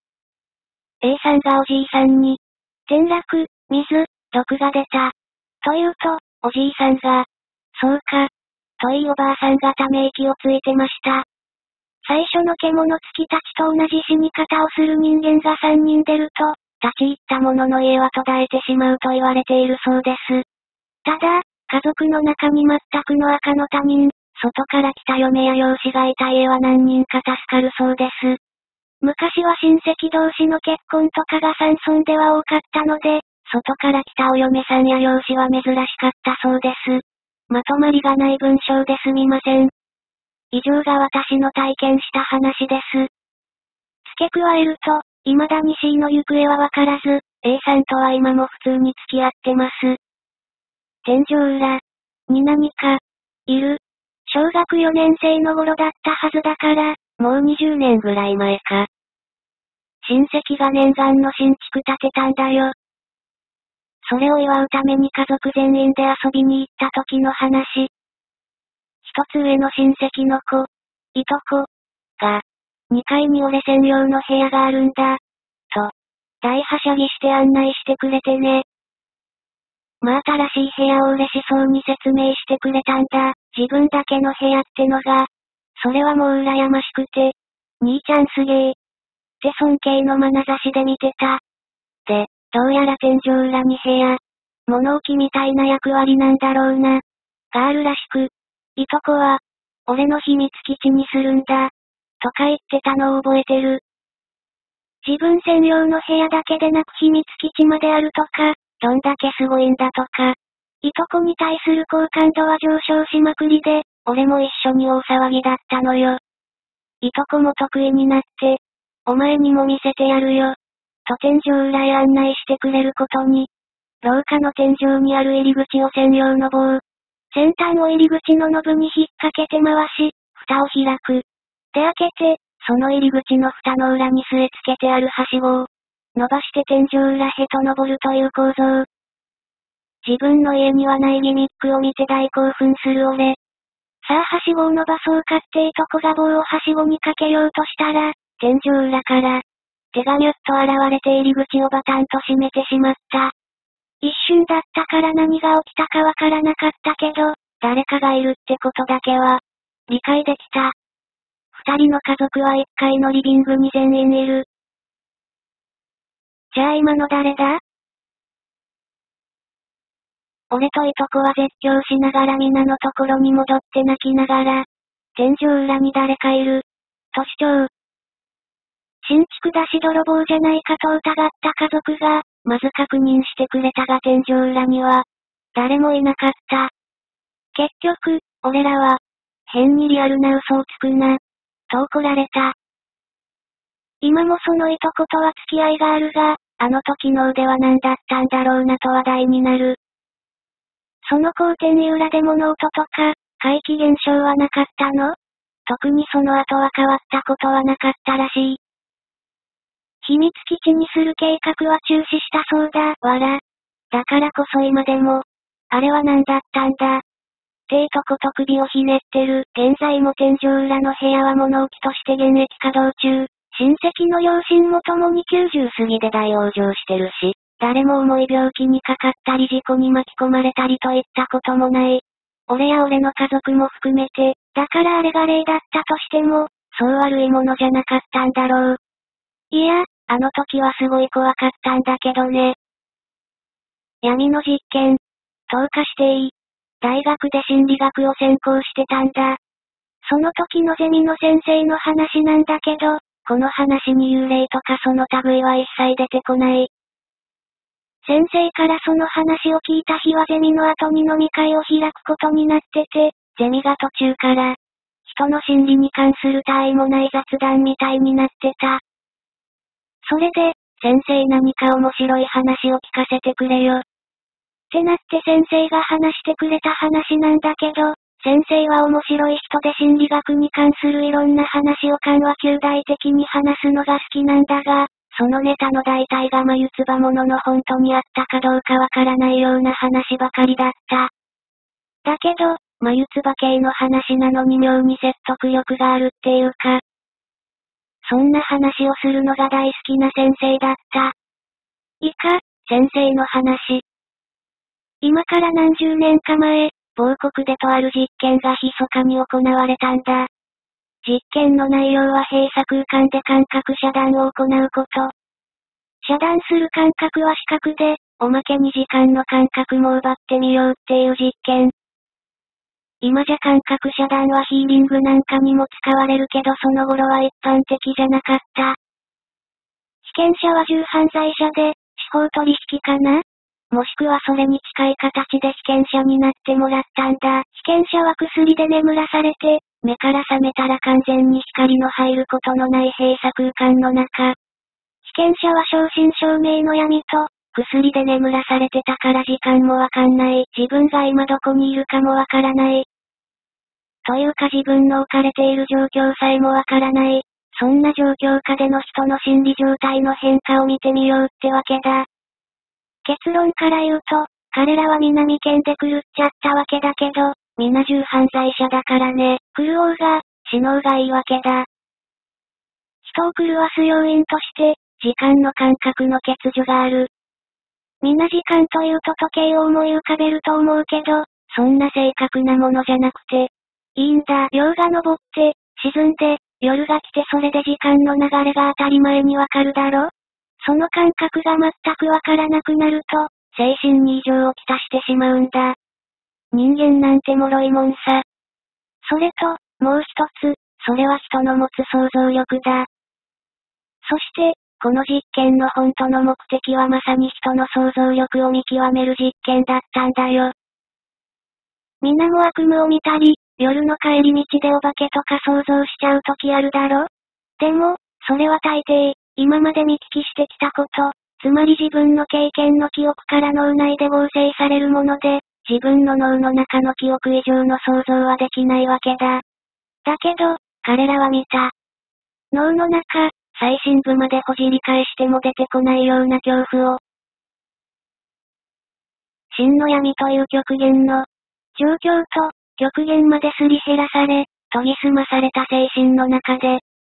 [SPEAKER 1] 。A さんがおじいさんに、転落、水、毒が出た。と言うと、おじいさんが、そうか、といいおばあさんがため息をついてました。最初の獣付きたちと同じ死に方をする人間がさんにん出ると、立ち入った者の家は途絶えてしまうと言われているそうです。ただ、家族の中に全くの赤の他人、外から来た嫁や養子がいた家は何人か助かるそうです。昔は親戚同士の結婚とかが山村では多かったので、外から来たお嫁さんや養子は珍しかったそうです。まとまりがない文章ですみません。以上が私の体験した話です。付け加えると、未だに C の行方はわからず、A さんとは今も普通に付き合ってます。天井裏に何か、いる。小学よねん生の頃だったはずだから、もうにじゅうねんぐらい前か。親戚が念願の新築建てたんだよ。それを祝うために家族全員で遊びに行った時の話。一つ上の親戚の子、いとこ、が、にかいに俺専用の部屋があるんだ、と、大はしゃぎして案内してくれてね。まあ新しい部屋を嬉しそうに説明してくれたんだ。自分だけの部屋ってのが。それはもう羨ましくて。兄ちゃんすげー。って尊敬の眼差しで見てた。で、どうやら天井裏に部屋。物置みたいな役割なんだろうな。があるらしく。いとこは、俺の秘密基地にするんだ。とか言ってたのを覚えてる。自分専用の部屋だけでなく秘密基地まであるとか。どんだけすごいんだとか。 いとこに対する好感度は上昇しまくりで、俺も一緒に大騒ぎだったのよ。いとこも得意になって、お前にも見せてやるよ。と天井裏へ案内してくれることに、廊下の天井にある入り口を専用の棒。先端を入り口のノブに引っ掛けて回し、蓋を開く。で開けて、その入り口の蓋の裏に据え付けてあるはしごを、伸ばして天井裏へと登るという構造。自分の家にはないギミックを見て大興奮する俺。さあはしごを伸ばそうかっていとこが棒をはしごにかけようとしたら、天井裏から、手がニュッと現れて入り口をバタンと閉めてしまった。一瞬だったから何が起きたかわからなかったけど、誰かがいるってことだけは、理解できた。二人の家族はいっかいのリビングに全員いる。じゃあ今の誰だ？俺といとこは絶叫しながら皆のところに戻って泣きながら、天井裏に誰かいる、と主張。新築だし泥棒じゃないかと疑った家族が、まず確認してくれたが天井裏には、誰もいなかった。結局、俺らは、変にリアルな嘘をつくな、と怒られた。今もそのいとことは付き合いがあるが、あの時の腕は何だったんだろうなと話題になる。その工程に裏で物音とか、怪奇現象はなかったの？特にその後は変わったことはなかったらしい。秘密基地にする計画は中止したそうだ、わら。だからこそ今でも、あれは何だったんだ。っていとこと首をひねってる。現在も天井裏の部屋は物置として現役稼働中。親戚の両親も共にきゅうじゅう過ぎで大往生してるし、誰も重い病気にかかったり事故に巻き込まれたりといったこともない。俺や俺の家族も含めて、だからあれが例だったとしても、そう悪いものじゃなかったんだろう。いや、あの時はすごい怖かったんだけどね。闇の実験。投下していい。大学で心理学を専攻してたんだ。その時のゼミの先生の話なんだけど、この話に幽霊とかその類は一切出てこない。先生からその話を聞いた日はゼミの後に飲み会を開くことになってて、ゼミが途中から、人の心理に関する他愛もない雑談みたいになってた。それで、先生何か面白い話を聞かせてくれよ。ってなって先生が話してくれた話なんだけど、先生は面白い人で心理学に関するいろんな話を緩和球大的に話すのが好きなんだが、そのネタの大体が眉唾物の本当にあったかどうかわからないような話ばかりだった。だけど、眉唾系の話なのに妙に説得力があるっていうか、そんな話をするのが大好きな先生だった。以下、先生の話。今から何十年か前、某国でとある実験が密かに行われたんだ。実験の内容は閉鎖空間で感覚遮断を行うこと。遮断する感覚は視覚で、おまけに時間の感覚も奪ってみようっていう実験。今じゃ感覚遮断はヒーリングなんかにも使われるけどその頃は一般的じゃなかった。被験者は重犯罪者で、司法取引かな？もしくはそれに近い形で被験者になってもらったんだ。被験者は薬で眠らされて、目から覚めたら完全に光の入ることのない閉鎖空間の中。被験者は正真正銘の闇と、薬で眠らされてたから時間もわかんない。自分が今どこにいるかもわからない。というか自分の置かれている状況さえもわからない。そんな状況下での人の心理状態の変化を見てみようってわけだ。結論から言うと、彼らは皆未見で狂っちゃったわけだけど、皆重犯罪者だからね。狂おうが、死のうがいいわけだ。人を狂わす要因として、時間の感覚の欠如がある。皆時間というと時計を思い浮かべると思うけど、そんな正確なものじゃなくて、いいんだ。夜が昇って、沈んで、夜が来てそれで時間の流れが当たり前にわかるだろ？その感覚が全くわからなくなると、精神に異常をきたしてしまうんだ。人間なんて脆いもんさ。それと、もう一つ、それは人の持つ想像力だ。そして、この実験の本当の目的はまさに人の想像力を見極める実験だったんだよ。 皆も悪夢を見たり、夜の帰り道でお化けとか想像しちゃう時あるだろ？でも、それは大抵、今まで見聞きしてきたこと、つまり自分の経験の記憶から脳内で合成されるもので、自分の脳の中の記憶以上の想像はできないわけだ。だけど、彼らは見た。脳の中、最深部までほじり返しても出てこないような恐怖を。真の闇という極限の、状況と、極限まですり減らされ、研ぎ澄まされた精神の中で、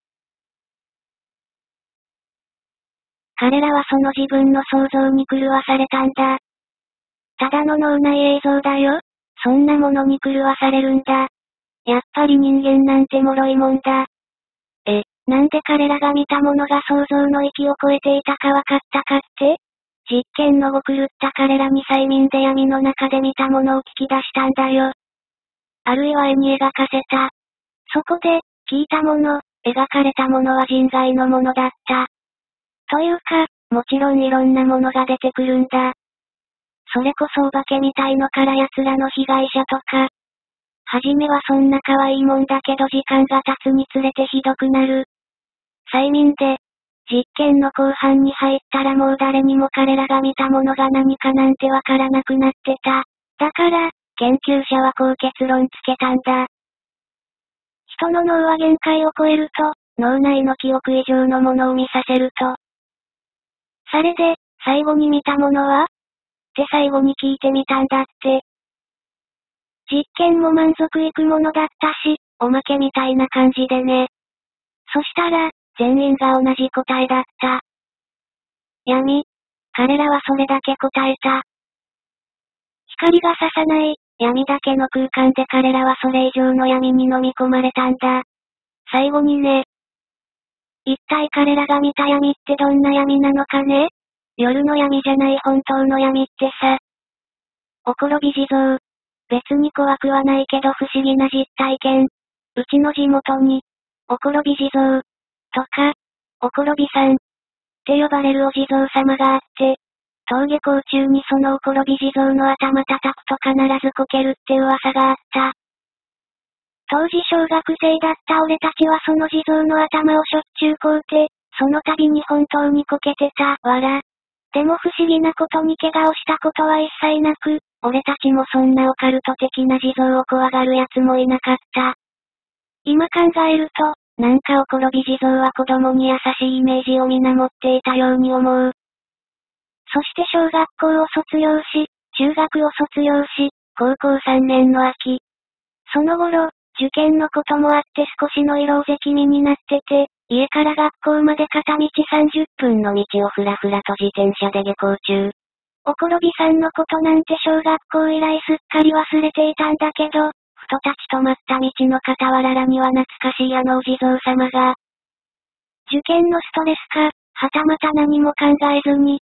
[SPEAKER 1] 彼らはその自分の想像に狂わされたんだ。ただの脳内映像だよ。そんなものに狂わされるんだ。やっぱり人間なんて脆いもんだ。え、なんで彼らが見たものが想像の域を超えていたかわかったかって？実験の後狂った彼らに催眠で闇の中で見たものを聞き出したんだよ。あるいは絵に描かせた。そこで、聞いたもの、描かれたものは人外のものだった。というか、もちろんいろんなものが出てくるんだ。それこそお化けみたいのから奴らの被害者とか。はじめはそんな可愛いもんだけど時間が経つにつれてひどくなる。催眠で、実験の後半に入ったらもう誰にも彼らが見たものが何かなんてわからなくなってた。だから、研究者はこう結論つけたんだ。人の脳は限界を超えると、脳内の記憶以上のものを見させると。それで、最後に見たものは？って最後に聞いてみたんだって。実験も満足いくものだったし、おまけみたいな感じでね。そしたら、全員が同じ答えだった。闇。彼らはそれだけ答えた。光が差さない、闇だけの空間で彼らはそれ以上の闇に飲み込まれたんだ。最後にね。一体彼らが見た闇ってどんな闇なのかね？夜の闇じゃない本当の闇ってさ。おころび地蔵。別に怖くはないけど不思議な実体験。うちの地元に、おころび地蔵。とか、おころびさん。って呼ばれるお地蔵様があって、登下校中にそのおころび地蔵の頭叩くと必ずこけるって噂があった。当時小学生だった俺たちはその地蔵の頭をしょっちゅうこうて、その度に本当にこけてた、わら。でも不思議なことに怪我をしたことは一切なく、俺たちもそんなオカルト的な地蔵を怖がる奴もいなかった。今考えると、なんかおころび地蔵は子供に優しいイメージをみな持っていたように思う。そして小学校を卒業し、中学を卒業し、高校さんねんの秋。その頃、受験のこともあって少しノイローゼ気味になってて、家から学校まで片道さんじゅっぷんの道をふらふらと自転車で下校中。おころびさんのことなんて小学校以来すっかり忘れていたんだけど、ふと立ち止まった道の傍らには懐かしいあのお地蔵様が。受験のストレスか、はたまた何も考えずに、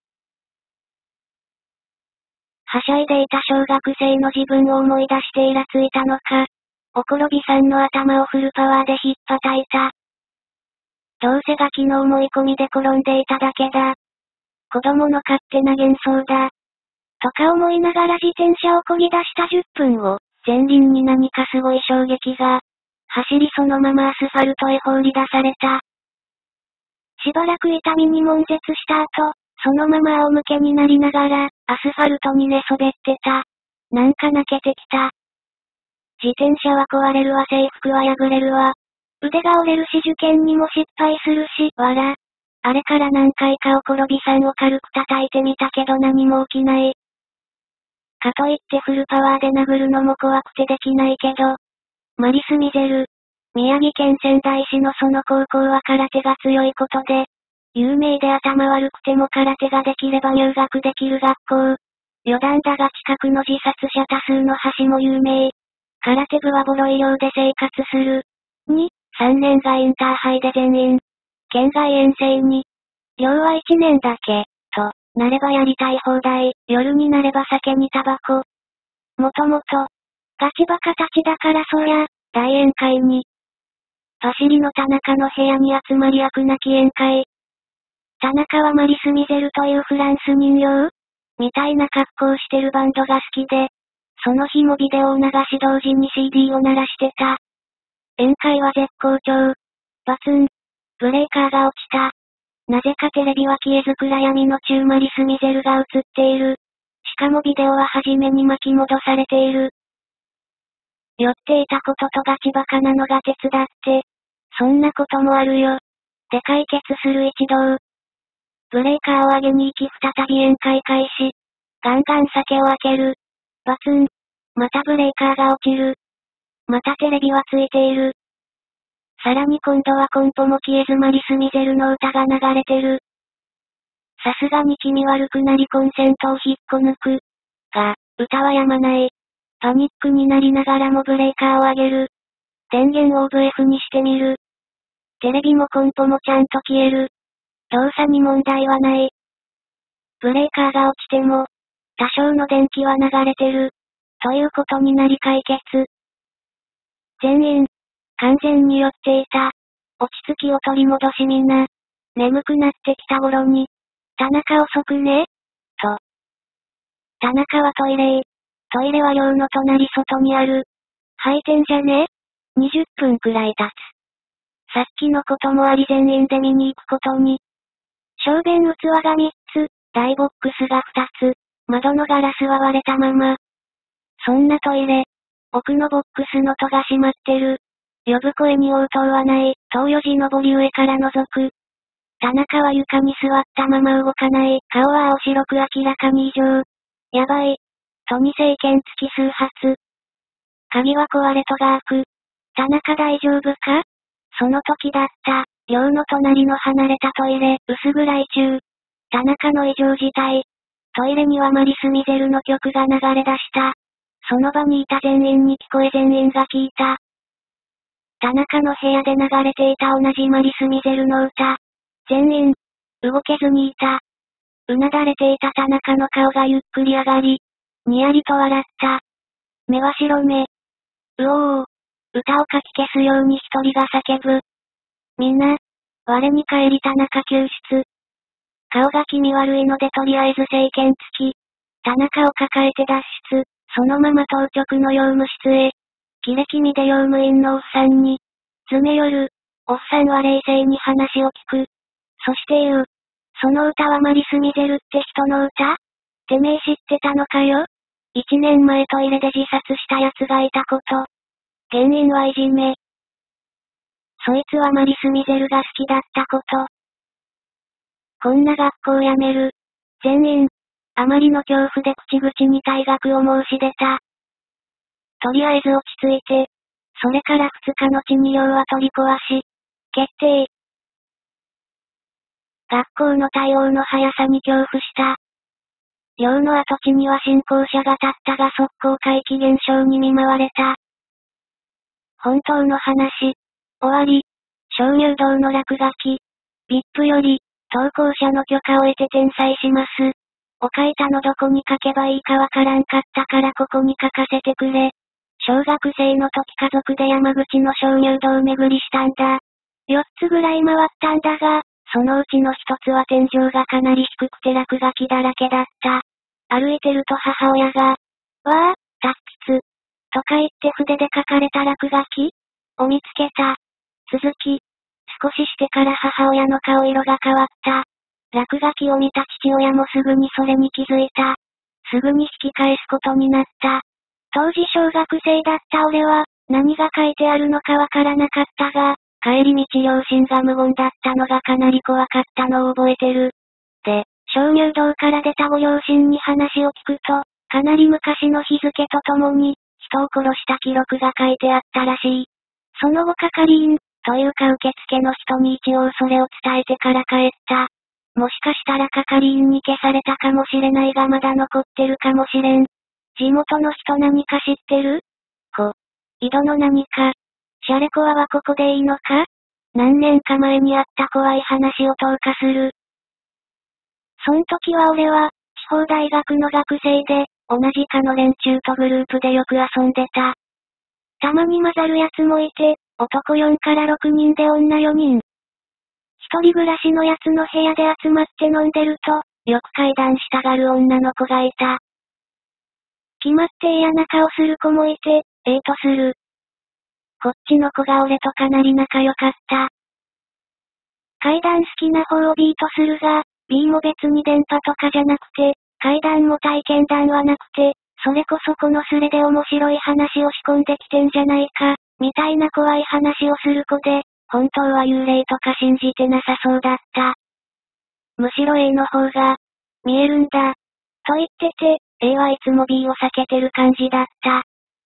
[SPEAKER 1] はしゃいでいた小学生の自分を思い出してイラついたのか、おころびさんの頭をフルパワーで引っ叩いた。どうせガキの思い込みで転んでいただけだ。子供の勝手な幻想だ。とか思いながら自転車を漕ぎ出したじゅっぷん後、前輪に何かすごい衝撃が。走りそのままアスファルトへ放り出された。しばらく痛みに悶絶した後、そのまま仰向けになりながら、アスファルトに寝そべってた。なんか泣けてきた。自転車は壊れるわ、制服は破れるわ。腕が折れるし受験にも失敗するし、わら。あれから何回かおころびさんを軽く叩いてみたけど何も起きない。かといってフルパワーで殴るのも怖くてできないけど。マリス・ミゼル。宮城県仙台市のその高校は空手が強いことで、有名で頭悪くても空手ができれば入学できる学校。余談だが近くの自殺者多数の橋も有名。空手部はボロい寮で生活する。に、さんねんがインターハイで全員。県外遠征に。寮はいちねんだけ、と、なればやりたい放題、夜になれば酒にタバコ。もともと、ガチバカたちだからそりゃ、大宴会に。パシリの田中の部屋に集まり悪なき宴会。田中はマリス・ミゼルというフランス人形みたいな格好をしてるバンドが好きで、 その日もビデオを流し同時に シーディー を鳴らしてた。宴会は絶好調。バツン。ブレーカーが落ちた。なぜかテレビは消えず暗闇の中マリス・ミゼルが映っている。しかもビデオは初めに巻き戻されている。酔っていたこととガチバカなのが手伝って。そんなこともあるよ。で解決する一同。ブレーカーを上げに行き再び宴会開始。ガンガン酒を開ける。バツン。またブレーカーが落ちる。またテレビはついている。さらに今度はコンポも消えずマリス・ミゼルの歌が流れてる。さすがに気味悪くなりコンセントを引っこ抜く。が、歌は止まない。パニックになりながらもブレーカーを上げる。電源をオフ F にしてみる。テレビもコンポもちゃんと消える。動作に問題はない。ブレーカーが落ちても、多少の電気は流れてる。ということになり解決。全員、完全に酔っていた。落ち着きを取り戻しみんな。眠くなってきた頃に、田中遅くねと。田中はトイレへ。トイレは寮の隣外にある。入ってんじゃね ?にじゅっぷんくらい経つ。さっきのこともあり全員で見に行くことに。小便器がみっつ、大ボックスがふたつ、窓のガラスは割れたまま。そんなトイレ。奥のボックスの戸が閉まってる。呼ぶ声に応答はない。東四字上り上から覗く。田中は床に座ったまま動かない。顔は青白く明らかに異常。やばい。とに聖剣付き数発。鍵は壊れ戸が開く。田中大丈夫か？その時だった。寮の隣の離れたトイレ、薄暗い中。田中の異常事態。トイレにはマリス・ミゼルの曲が流れ出した。その場にいた全員に聞こえ全員が聞いた。田中の部屋で流れていた同じマリス・ミゼルの歌。全員、動けずにいた。うなだれていた田中の顔がゆっくり上がり、にやりと笑った。目は白目。うおー。歌をかき消すように一人が叫ぶ。みんな、我に返り田中救出。顔が気味悪いのでとりあえず聖剣付き。田中を抱えて脱出。そのまま当局の用務室へ。キレ気味で用務員のおっさんに。詰め寄る。おっさんは冷静に話を聞く。そして言う。その歌はマリス・ミゼルって人の歌？てめえ知ってたのかよ？一年前トイレで自殺した奴がいたこと。原因はいじめ。そいつはマリス・ミゼルが好きだったこと。こんな学校辞める。全員、あまりの恐怖で口々に退学を申し出た。とりあえず落ち着いて、それから二日のちに寮は取り壊し、決定。学校の対応の速さに恐怖した。寮の跡地には新校舎が建ったが速攻怪奇現象に見舞われた。本当の話。終わり。鍾乳洞の落書き。ブイアイピー より、投稿者の許可を得て転載します。を書いたのどこに書けばいいかわからんかったからここに書かせてくれ。小学生の時家族で山口の鍾乳洞巡りしたんだ。よっつぐらい回ったんだが、そのうちのひとつは天井がかなり低くて落書きだらけだった。歩いてると母親が、わあ、達筆。とか言って筆で書かれた落書きを見つけた。続き。少ししてから母親の顔色が変わった。落書きを見た父親もすぐにそれに気づいた。すぐに引き返すことになった。当時小学生だった俺は、何が書いてあるのかわからなかったが、帰り道両親が無言だったのがかなり怖かったのを覚えてる。で、鍾乳洞から出たご両親に話を聞くと、かなり昔の日付とともに、人を殺した記録が書いてあったらしい。その後係員、というか受付の人に一応それを伝えてから帰った。もしかしたら係員に消されたかもしれないがまだ残ってるかもしれん。地元の人何か知ってる？こ。井戸の何か。シャレコアはここでいいのか？何年か前にあった怖い話を投下する。そん時は俺は、地方大学の学生で、同じ科の連中とグループでよく遊んでた。たまに混ざる奴もいて、男よんからろくにんで女よにん。一人暮らしの奴の部屋で集まって飲んでると、よく階段したがる女の子がいた。 決まって嫌な顔する子もいて、ええとする。こっちの子が俺とかなり仲良かった。階段好きな方を B とするが、B も別に電波とかじゃなくて、階段も体験談はなくて、それこそこのスレで面白い話を仕込んできてんじゃないか、みたいな怖い話をする子で、本当は幽霊とか信じてなさそうだった。むしろ A の方が、見えるんだ。と言ってて、A はいつも B を避けてる感じだった。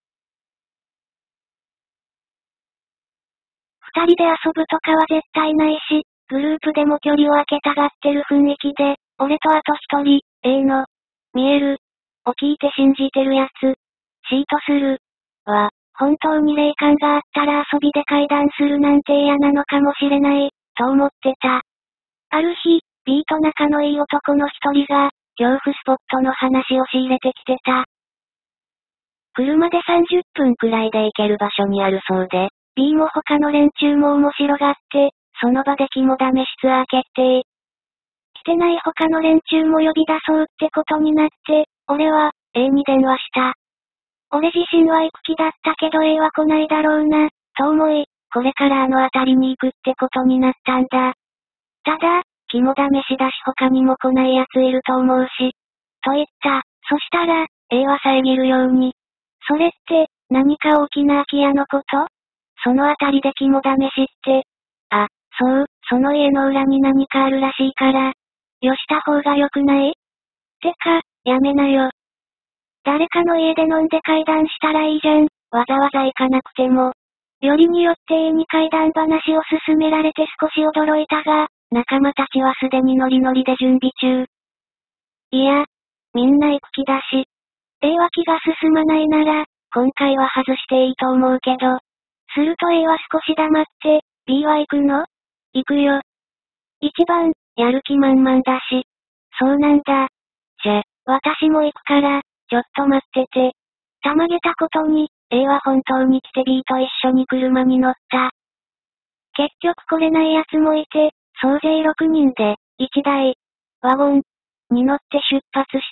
[SPEAKER 1] 二人で遊ぶとかは絶対ないし、グループでも距離を空けたがってる雰囲気で、俺とあと一人、A の、見える、を聞いて信じてるやつ、C とする、は、本当に霊感があったら遊びで階段するなんて嫌なのかもしれない、と思ってた。ある日、B と仲のいい男の一人が、恐怖スポットの話を仕入れてきてた。車でさんじゅっぷんくらいで行ける場所にあるそうで、B も他の連中も面白がって、その場で肝試しツアー決定。来てない他の連中も呼び出そうってことになって、俺は、A に電話した。俺自身は行く気だったけど A は来ないだろうな、と思い、これからあの辺りに行くってことになったんだ。ただ、肝試しだし他にも来ない奴いると思うし。と言った。そしたら、A は遮るように。それって、何か大きな空き家のこと？その辺りで肝試しって。あ、そう、その家の裏に何かあるらしいから。よした方が良くない？てか、やめなよ。誰かの家で飲んで階段したらいいじゃん。わざわざ行かなくても。よりによって A に階段話を進められて少し驚いたが、仲間たちはすでにノリノリで準備中。いや、みんな行く気だし。A は気が進まないなら、今回は外していいと思うけど。すると A は少し黙って、B は行くの？行くよ。一番、やる気満々だし。そうなんだ。じゃ、私も行くから、ちょっと待ってて。たまげたことに、A は本当に来て B と一緒に車に乗った。結局来れない奴もいて、総勢ろくにんで、いちだい、ワゴン、に乗って出発した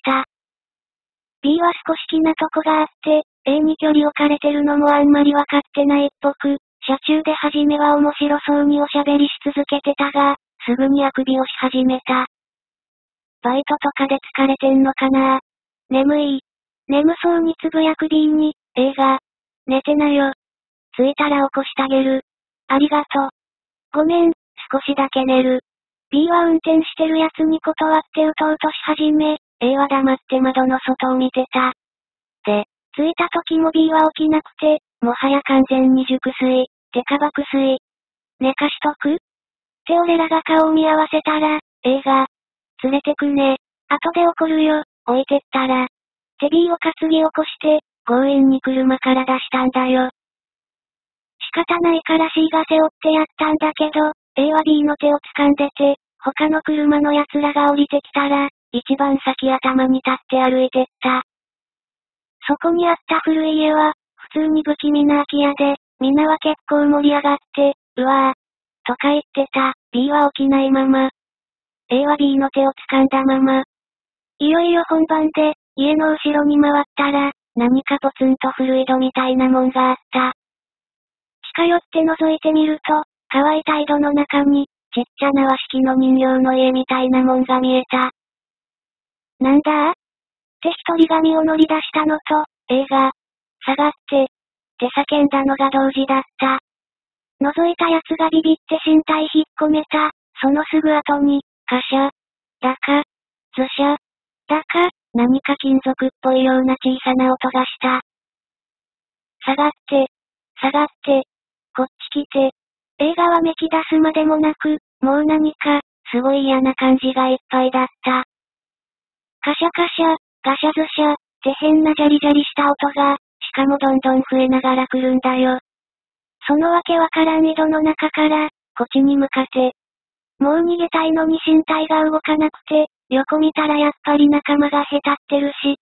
[SPEAKER 1] 。B は少し気なとこがあって、A に距離置かれてるのもあんまりわかってないっぽく、車中で初めは面白そうにおしゃべりし続けてたが、すぐにあくびをし始めた。バイトとかで疲れてんのかな？眠い。眠そうにつぶやく B に、A が、寝てなよ。着いたら起こしてあげる。ありがとう。ごめん、少しだけ寝る。B は運転してる奴に断って打とうとし始め、A は黙って窓の外を見てた。で、着いた時も B は起きなくて、もはや完全に熟睡、てか爆睡。寝かしとく？って俺らが顔を見合わせたら、A が、連れてくね。後で怒るよ、置いてったら。って B を担ぎ起こして、強引に車から出したんだよ。仕方ないから C が背負ってやったんだけど、A は B の手を掴んでて、他の車の奴らが降りてきたら、一番先頭に立って歩いてった。そこにあった古い家は、普通に不気味な空き家で、皆は結構盛り上がって、うわぁ、とか言ってた。B は起きないまま。A は B の手を掴んだまま。いよいよ本番で、家の後ろに回ったら、何かポツンと古い戸みたいなもんがあった。近寄って覗いてみると、乾いた井戸の中に、ちっちゃな和式の人形の家みたいなもんが見えた。なんだ？って一人が身を乗り出したのと、A が、下がって、って叫んだのが同時だった。覗いた奴がビビって身体引っ込めた、そのすぐ後に、カシャ、だか、ズシャ、だか、何か金属っぽいような小さな音がした。下がって、下がって、こっち来て。A がわめき出すまでもなく、もう何か、すごい嫌な感じがいっぱいだった。カシャカシャ、ガシャズシャ、って変なジャリジャリした音が、しかもどんどん増えながら来るんだよ。そのわけわからん井戸の中から、こっちに向かって。もう逃げたいのに身体が動かなくて、横見たらやっぱり仲間がへたってるし。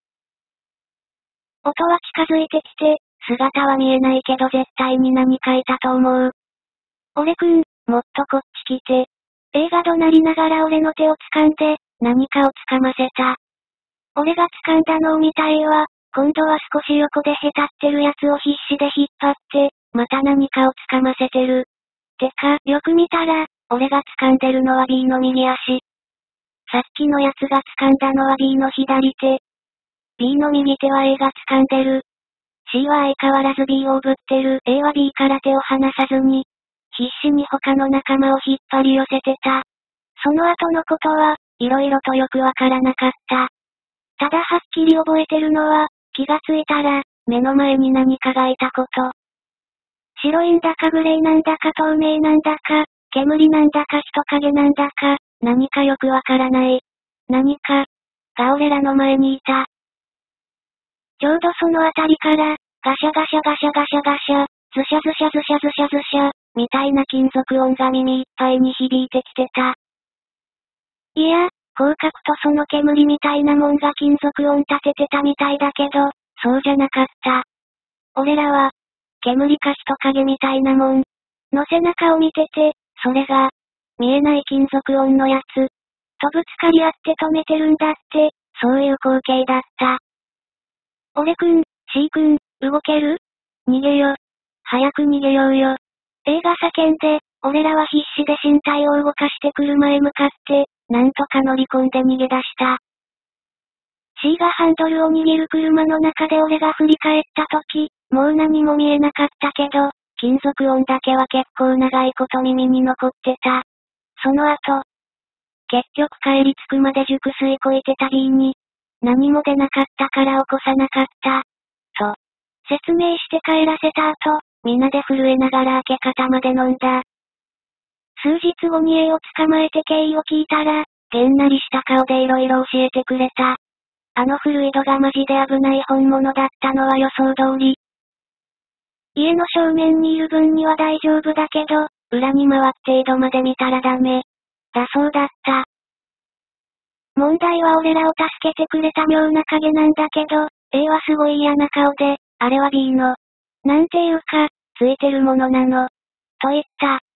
[SPEAKER 1] 音は近づいてきて、姿は見えないけど絶対に何かいたと思う。俺くん、もっとこっち来て。A が怒鳴りながら俺の手を掴んで、何かを掴ませた。俺が掴んだのを見た A は、 今度は少し横でへたってるやつを必死で引っ張って、また何かを掴ませてる。てか、よく見たら、俺が掴んでるのは B の右足。さっきのやつが掴んだのは B の左手。B の右手は A が掴んでる。C は相変わらず B をおぶってる。A は B から手を離さずに、必死に他の仲間を引っ張り寄せてた。その後のことは、色々とよくわからなかった。ただはっきり覚えてるのは、気がついたら、目の前に何かがいたこと。白いんだかグレーなんだか透明なんだか、煙なんだか人影なんだか、何かよくわからない。何か、が俺らの前にいた。ちょうどそのあたりから、ガシャガシャガシャガシャガシャ、ズシャズシャズシャズシャズシャ、みたいな金属音が耳いっぱいに響いてきてた。いや、広角とその煙みたいなもんが金属音立ててたみたいだけど、そうじゃなかった。俺らは、煙か人影みたいなもんの背中を見てて、それが、見えない金属音のやつ、とぶつかり合って止めてるんだって、そういう光景だった。俺くん、C くん、動ける？逃げよ。早く逃げようよ。A が叫んで、俺らは必死で身体を動かして車へ向かって、なんとか乗り込んで逃げ出した。C がハンドルを握る車の中で俺が振り返った時、もう何も見えなかったけど、金属音だけは結構長いこと耳に残ってた。その後、結局帰り着くまで熟睡こいてた B に、何も出なかったから起こさなかった。と、説明して帰らせた後、皆で震えながら明け方まで飲んだ。数日後に A を捕まえて経緯を聞いたら、げんなりした顔で色々教えてくれた。あのフルイドがマジで危ない本物だったのは予想通り。家の正面にいる分には大丈夫だけど、裏に回って井戸まで見たらダメ。だそうだった。問題は俺らを助けてくれた妙な影なんだけど、A はすごい嫌な顔で、あれは B の、なんていうか、ついてるものなの。と言った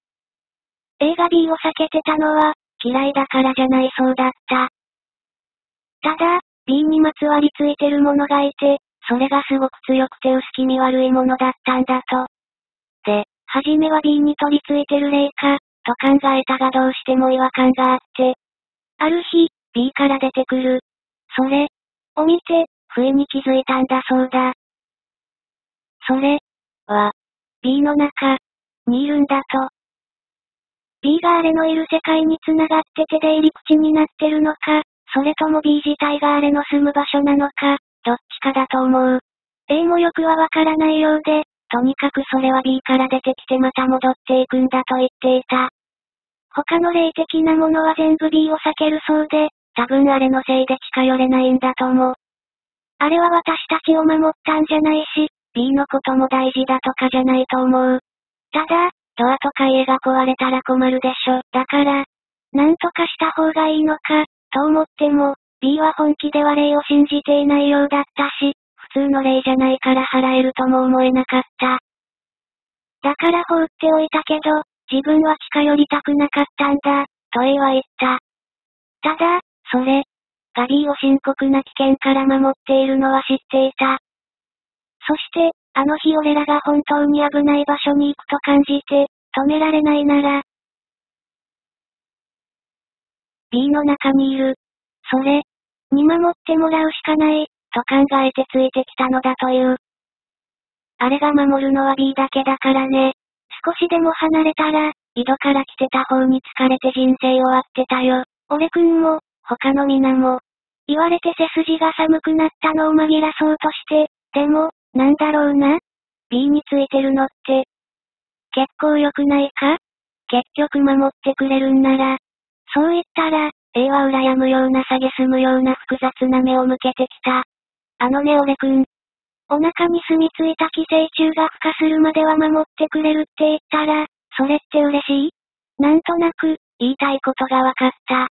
[SPEAKER 1] 。A が B を避けてたのは、嫌いだからじゃないそうだった。ただ、B にまつわりついてるものがいて、それがすごく強くて薄気味悪いものだったんだと。で、はじめは B に取り付いてる霊か、と考えたがどうしても違和感があって。ある日、B から出てくる。それ、を見て、不意に気づいたんだそうだ。それ、は、B の中、にいるんだと。B があれのいる世界に繋がってて出入り口になってるのか、それとも B 自体があれの住む場所なのか、どっちかだと思う。A もよくはわからないようで、とにかくそれは B から出てきてまた戻っていくんだと言っていた。他の霊的なものは全部 B を避けるそうで、多分あれのせいで近寄れないんだと思う。あれは私たちを守ったんじゃないし、B のことも大事だとかじゃないと思う。ただ、ドアとか家が壊れたら困るでしょ。だから、なんとかした方がいいのか、と思っても、B は本気では霊を信じていないようだったし、普通の霊じゃないから払えるとも思えなかった。だから放っておいたけど、自分は近寄りたくなかったんだ、と A は言った。ただ、それ、が B を深刻な危険から守っているのは知っていた。そして、あの日俺らが本当に危ない場所に行くと感じて、止められないなら、B の中にいる。それ、に守ってもらうしかない、と考えてついてきたのだという。あれが守るのは B だけだからね。少しでも離れたら、井戸から来てた方に疲れて人生終わってたよ。俺くんも、他の皆も。言われて背筋が寒くなったのを紛らそうとして、でも、なんだろうな。B についてるのって、結構良くないか？結局守ってくれるんなら。そう言ったら、A は羨むような蔑むような複雑な目を向けてきた。あのね俺くん。お腹に住み着いた寄生虫が孵化するまでは守ってくれるって言ったら、それって嬉しい？なんとなく、言いたいことがわかった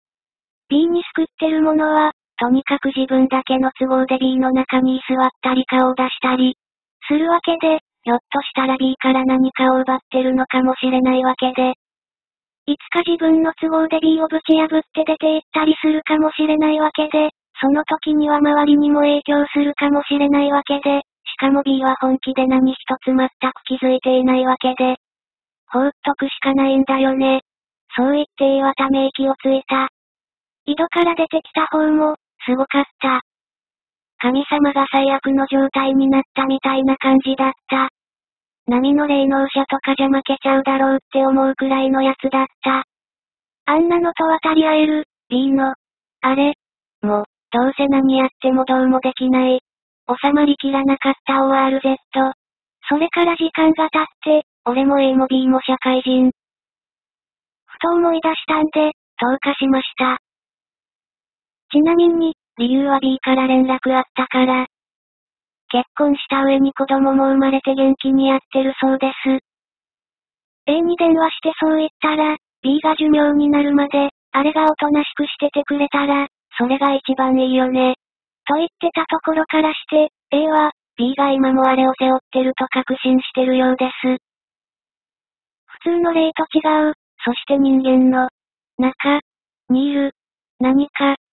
[SPEAKER 1] 。B に救ってるものは、とにかく自分だけの都合で B の中に居座ったり顔を出したり、するわけで、ひょっとしたら B から何かを奪ってるのかもしれないわけで、いつか自分の都合で B をぶち破って出て行ったりするかもしれないわけで、 その時には周りにも影響するかもしれないわけで、しかも B は本気で何一つ全く気づいていないわけで、放っとくしかないんだよね。そう言って A はため息をついた。井戸から出てきた方も、すごかった。神様が最悪の状態になったみたいな感じだった。波の霊能者とかじゃ負けちゃうだろうって思うくらいのやつだった。あんなのと渡り合える、B の、あれ、もう、どうせ何やってもどうもできない。収まりきらなかった オーアールゼット。それから時間が経って、俺も A も B も社会人。ふと思い出したんで、投下しました。ちなみに、理由は B から連絡あったから。結婚した上に子供も生まれて元気にやってるそうです。A に電話してそう言ったら、B が寿命になるまで、あれがおとなしくしててくれたら、それが一番いいよね。と言ってたところからして、A は、B が今もあれを背負ってると確信してるようです。普通の霊と違う、そして人間の、中、にいる、何か、って、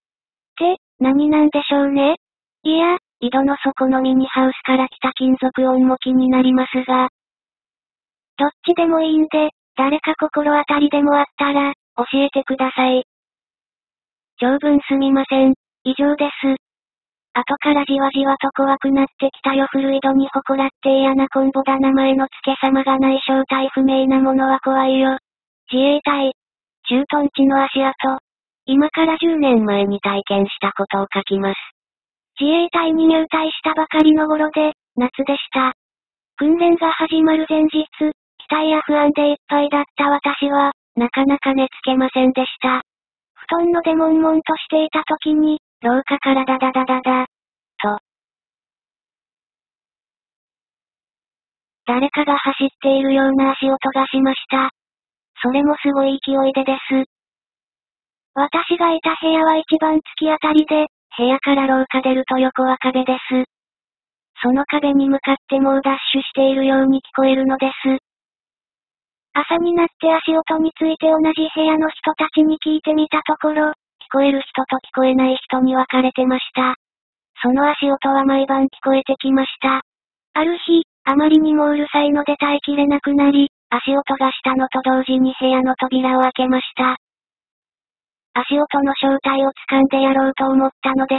[SPEAKER 1] 何なんでしょうね。いや、井戸の底のミニハウスから来た金属音も気になりますが。どっちでもいいんで、誰か心当たりでもあったら、教えてください。長文すみません。以上です。後からじわじわと怖くなってきたよ。古井戸に祠って嫌なコンボだ。名前の付け様がない正体不明なものは怖いよ。自衛隊。駐屯地の足跡。今からじゅうねんまえに体験したことを書きます。自衛隊に入隊したばかりの頃で、夏でした。訓練が始まる前日、期待や不安でいっぱいだった私は、なかなか寝つけませんでした。布団ので悶々としていた時に、廊下からダダダダダ、と。誰かが走っているような足音がしました。それもすごい勢いでです。私がいた部屋は一番突き当たりで、部屋から廊下出ると横は壁です。その壁に向かってもうダッシュしているように聞こえるのです。朝になって足音について同じ部屋の人たちに聞いてみたところ、聞こえる人と聞こえない人に分かれてました。その足音は毎晩聞こえてきました。ある日、あまりにもうるさいので耐えきれなくなり、足音がしたのと同時に部屋の扉を開けました。足音の正体を掴んでやろうと思ったのです。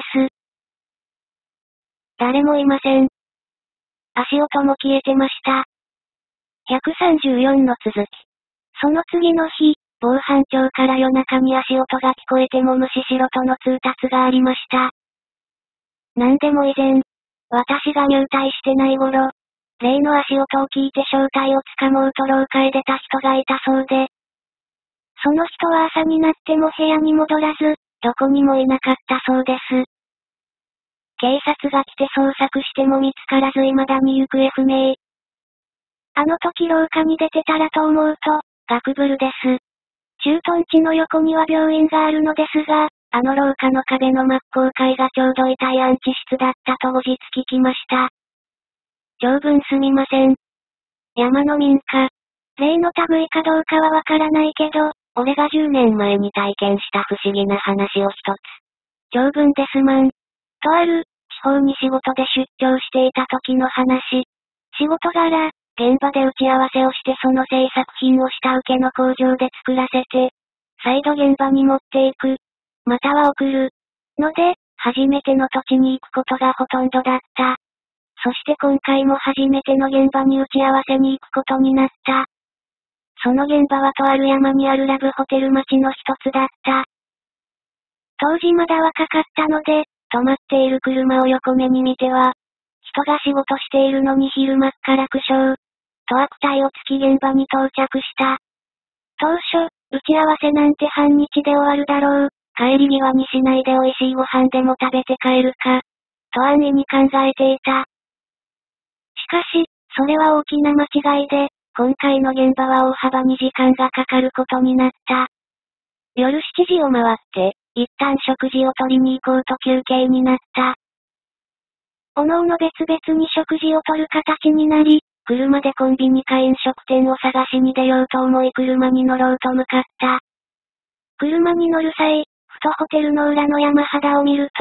[SPEAKER 1] 誰もいません。足音も消えてました。ひゃくさんじゅうよんの続き。その次の日、防犯庁から夜中に足音が聞こえても無視しろとの通達がありました。なんでも以前、私が入隊してない頃、例の足音を聞いて正体をつかもうと廊下へ出た人がいたそうで、その人は朝になっても部屋に戻らず、どこにもいなかったそうです。警察が来て捜索しても見つからず未だに行方不明。あの時廊下に出てたらと思うと、ガクブルです。駐屯地の横には病院があるのですが、あの廊下の壁の真っ向かいがちょうど遺体安置室だったと後日聞きました。長文すみません。山の民家。例の類かどうかはわからないけど、俺がじゅうねんまえに体験した不思議な話を一つ。長文ですまん。とある、地方に仕事で出張していた時の話。仕事柄、現場で打ち合わせをしてその製作品を下請けの工場で作らせて、再度現場に持っていく、または送る。ので、初めての土地に行くことがほとんどだった。そして今回も初めての現場に打ち合わせに行くことになった。その現場はとある山にあるラブホテル町の一つだった。当時まだ若かったので、止まっている車を横目に見ては、人が仕事しているのに昼間っから苦笑。と悪態をつき現場に到着した。当初、打ち合わせなんて半日で終わるだろう。帰り際にしないで美味しいご飯でも食べて帰るか。と安易に考えていた。しかし、それは大きな間違いで、今回の現場は大幅に時間がかかることになった。夜しちじを回って、一旦食事を取りに行こうと休憩になった。おのおの別々に食事をとる形になり、車でコンビニか飲食店を探しに出ようと思い車に乗ろうと向かった。車に乗る際、ふとホテルの裏の山肌を見ると、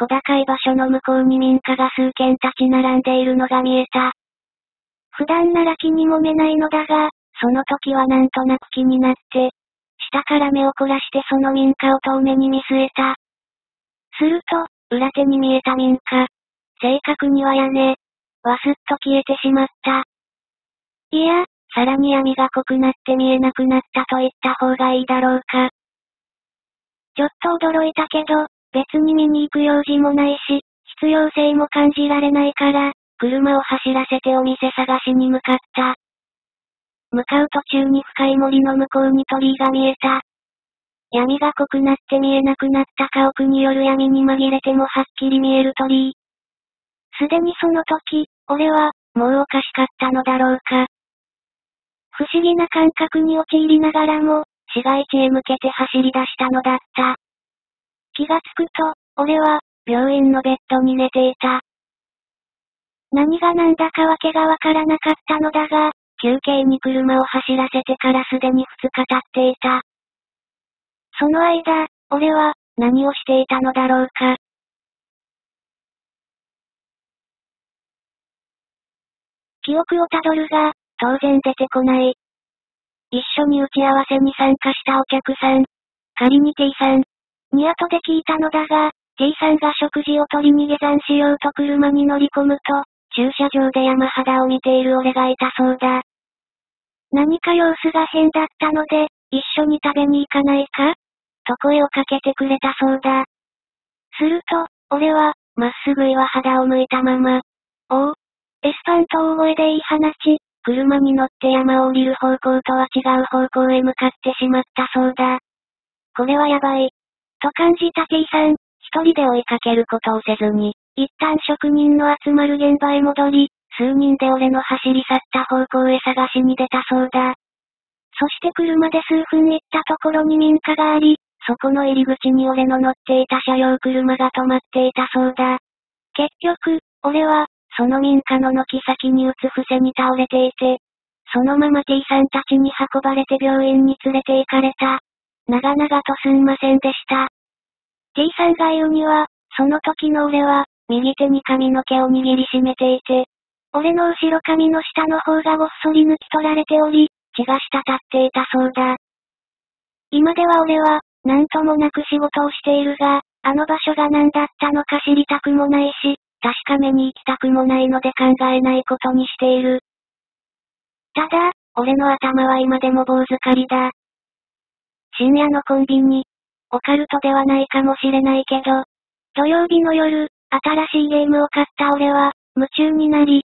[SPEAKER 1] 小高い場所の向こうに民家が数軒立ち並んでいるのが見えた。普段なら気にもめないのだが、その時はなんとなく気になって、下から目を凝らしてその民家を遠目に見据えた。すると、裏手に見えた民家。正確には屋根。はすっと消えてしまった。いや、さらに闇が濃くなって見えなくなったと言った方がいいだろうか。ちょっと驚いたけど、別に見に行く用事もないし、必要性も感じられないから、車を走らせてお店探しに向かった。向かう途中に深い森の向こうに鳥居が見えた。闇が濃くなって見えなくなった家屋による闇に紛れてもはっきり見える鳥居。すでにその時、俺は、もうおかしかったのだろうか。不思議な感覚に陥りながらも、市街地へ向けて走り出したのだった。気がつくと、俺は、病院のベッドに寝ていた。何が何だかわけがわからなかったのだが、休憩に車を走らせてからすでにふつか経っていた。その間、俺は、何をしていたのだろうか。記憶をたどるが、当然出てこない。一緒に打ち合わせに参加したお客さん。仮に T さん。に後で聞いたのだが、T さんが食事を取り逃げ残しようと車に乗り込むと、駐車場で山肌を見ている俺がいたそうだ。何か様子が変だったので、一緒に食べに行かないかと声をかけてくれたそうだ。すると、俺は、まっすぐ岩肌を向いたまま、おう、エスパンと大声で言い放ち、車に乗って山を降りる方向とは違う方向へ向かってしまったそうだ。これはやばい。と感じた T さん、一人で追いかけることをせずに、一旦職人の集まる現場へ戻り、数人で俺の走り去った方向へ探しに出たそうだ。そして車で数分行ったところに民家があり、そこの入り口に俺の乗っていた車用車が止まっていたそうだ。結局、俺は、その民家の軒先にうつ伏せに倒れていて、そのまま T さんたちに運ばれて病院に連れて行かれた。長々とすんませんでした。T さんが言うには、その時の俺は、右手に髪の毛を握りしめていて、俺の後ろ髪の下の方がごっそり抜き取られており、血が滴っていたそうだ。今では俺は、なんともなく仕事をしているが、あの場所が何だったのか知りたくもないし、確かめに行きたくもないので考えないことにしている。ただ、俺の頭は今でも坊主狩りだ。深夜のコンビニ。オカルトではないかもしれないけど、土曜日の夜、新しいゲームを買った俺は、夢中になり、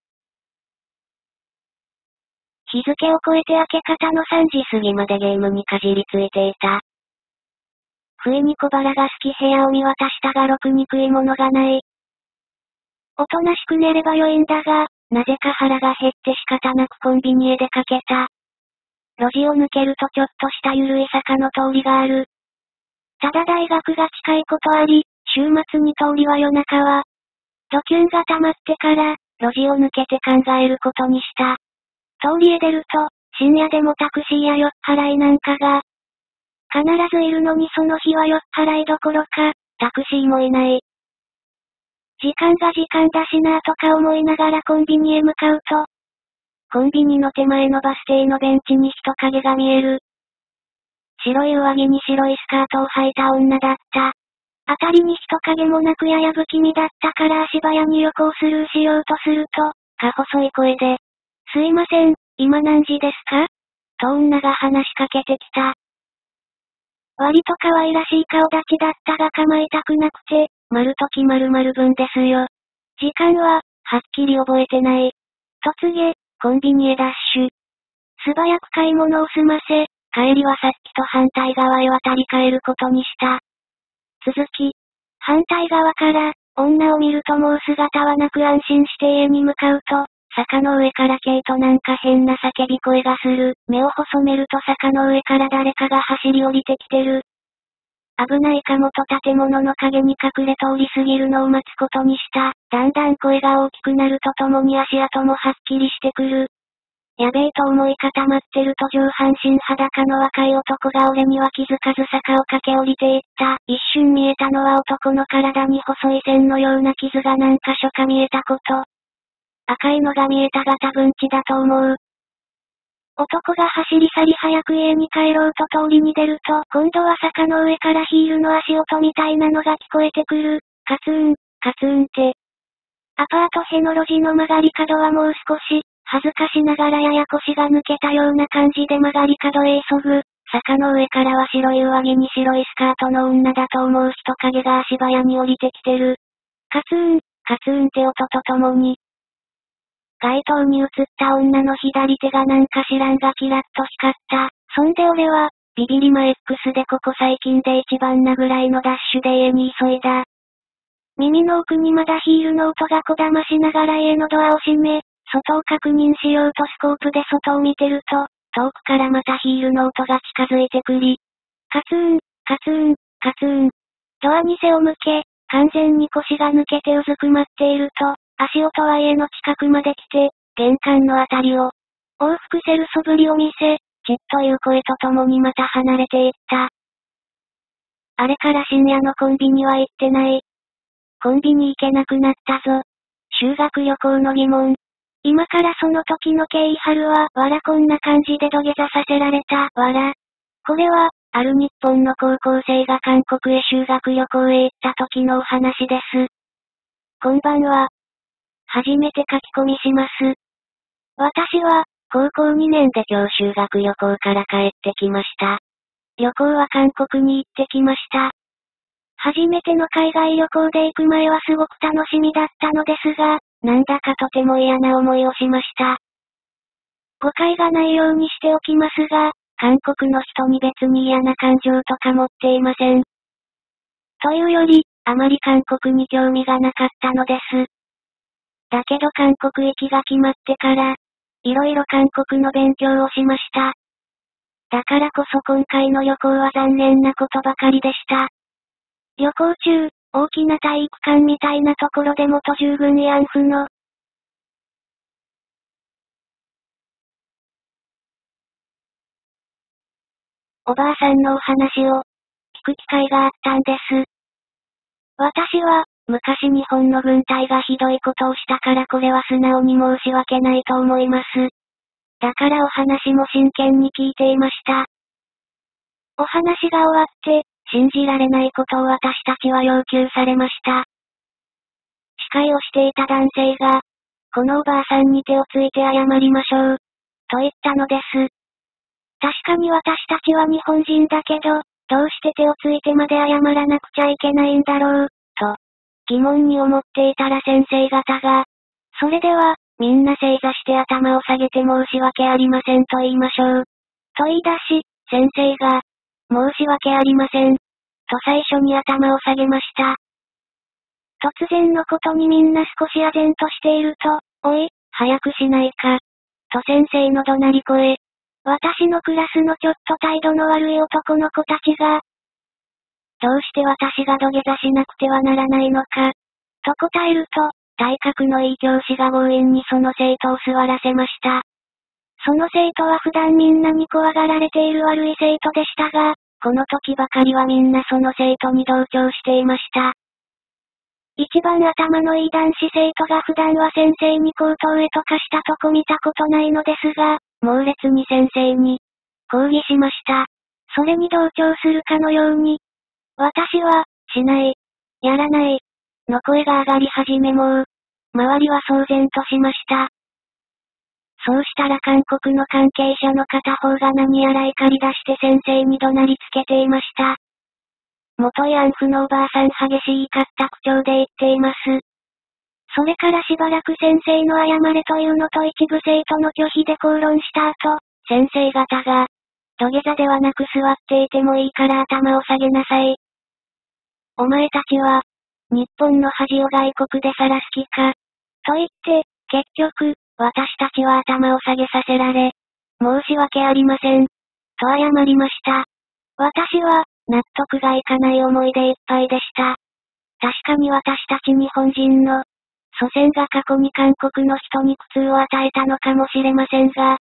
[SPEAKER 1] 日付を超えて明け方のさんじ過ぎまでゲームにかじりついていた。不意に小腹が好き部屋を見渡したがろくに食い物がない。おとなしく寝ればよいんだが、なぜか腹が減って仕方なくコンビニへ出かけた。路地を抜けるとちょっとしたゆるい坂の通りがある。ただ大学が近いことあり、週末に通りは夜中は、ドキュンが溜まってから、路地を抜けて考えることにした。通りへ出ると、深夜でもタクシーや酔っ払いなんかが、必ずいるのにその日は酔っ払いどころか、タクシーもいない。時間が時間だしなぁとか思いながらコンビニへ向かうと、コンビニの手前のバス停のベンチに人影が見える。白い上着に白いスカートを履いた女だった。あたりに人影もなくやや不気味だったから足早に横をスルーしようとすると、か細い声で、すいません、今何時ですかと女が話しかけてきた。割と可愛らしい顔立ちだったが構いたくなくて、丸時丸々分ですよ。時間は、はっきり覚えてない。と告げ、コンビニへダッシュ。素早く買い物を済ませ、帰りはさっきと反対側へ渡り帰ることにした。続き、反対側から、女を見るともう姿はなく安心して家に向かうと、坂の上からケイとなんか変な叫び声がする。目を細めると坂の上から誰かが走り降りてきてる。危ないかもと建物の陰に隠れ通り過ぎるのを待つことにした。だんだん声が大きくなるとともに足跡もはっきりしてくる。 やべえと思い固まってると上半身裸の若い男が俺には気づかず坂を駆け下りていった。一瞬見えたのは男の体に細い線のような傷が何箇所か見えたこと。赤いのが見えたが多分血だと思う。男が走り去り早く家に帰ろうと通りに出ると、今度は坂の上からヒールの足音みたいなのが聞こえてくる。カツーン、カツーンって。アパートへの路地の曲がり角はもう少し、恥ずかしながらやや腰が抜けたような感じで曲がり角へ急ぐ。坂の上からは白い上着に白いスカートの女だと思う人影が足早に降りてきてる。カツーン、カツーンって音とともに。街灯に映った女の左手がなんか知らんがキラッと光った。そんで俺は、ビビリマ X でここ最近で一番なぐらいのダッシュで家に急いだ。耳の奥にまだヒールの音がこだましながら家のドアを閉め、外を確認しようとスコープで外を見てると、遠くからまたヒールの音が近づいてくり。カツーン、カツーン、カツーン。ドアに背を向け、完全に腰が抜けてうずくまっていると、足音は家の近くまで来て、玄関のあたりを、往復せる素振りを見せ、じっという声とともにまた離れていった。あれから深夜のコンビニは行ってない。コンビニ行けなくなったぞ。修学旅行の疑問。今からその時の経緯春は、わらこんな感じで土下座させられた、わら。これは、ある日本の高校生が韓国へ修学旅行へ行った時のお話です。こんばんは。初めて書き込みします。私は、高校にねんで今日修学旅行から帰ってきました。旅行は韓国に行ってきました。初めての海外旅行で行く前はすごく楽しみだったのですが、なんだかとても嫌な思いをしました。誤解がないようにしておきますが、韓国の人に別に嫌な感情とか持っていません。というより、あまり韓国に興味がなかったのです。だけど韓国行きが決まってから、いろいろ韓国の勉強をしました。だからこそ今回の旅行は残念なことばかりでした。旅行中、大きな体育館みたいなところで元従軍慰安婦の、おばあさんのお話を、聞く機会があったんです。私は、昔日本の軍隊がひどいことをしたからこれは素直に申し訳ないと思います。だからお話も真剣に聞いていました。お話が終わって、信じられないことを私たちは要求されました。司会をしていた男性が、このおばあさんに手をついて謝りましょう、と言ったのです。確かに私たちは日本人だけど、どうして手をついてまで謝らなくちゃいけないんだろう、と、疑問に思っていたら先生方が、それでは、みんな正座して頭を下げて申し訳ありませんと言いましょう。と言い出し、先生が、申し訳ありません。と最初に頭を下げました。突然のことにみんな少し唖然としていると、おい、早くしないか。と先生の怒鳴り声。私のクラスのちょっと態度の悪い男の子たちが、どうして私が土下座しなくてはならないのか。と答えると、体格のいい教師が強引にその生徒を座らせました。その生徒は普段みんなに怖がられている悪い生徒でしたが、この時ばかりはみんなその生徒に同調していました。一番頭のいい男子生徒が普段は先生に口頭へとかしたとこ見たことないのですが、猛烈に先生に抗議しました。それに同調するかのように、私は、しない、やらない、の声が上がり始めもう、周りは騒然としました。そうしたら韓国の関係者の片方が何やら怒り出して先生に怒鳴りつけていました。元慰安婦のおばあさん激しい怒った口調で言っています。それからしばらく先生の謝れというのと一部生徒の拒否で口論した後、先生方が、土下座ではなく座っていてもいいから頭を下げなさい。お前たちは、日本の恥を外国で晒す気か。と言って、結局、私たちは頭を下げさせられ、申し訳ありません。と謝りました。私は、納得がいかない思いでいっぱいでした。確かに私たち日本人の、祖先が過去に韓国の人に苦痛を与えたのかもしれませんが、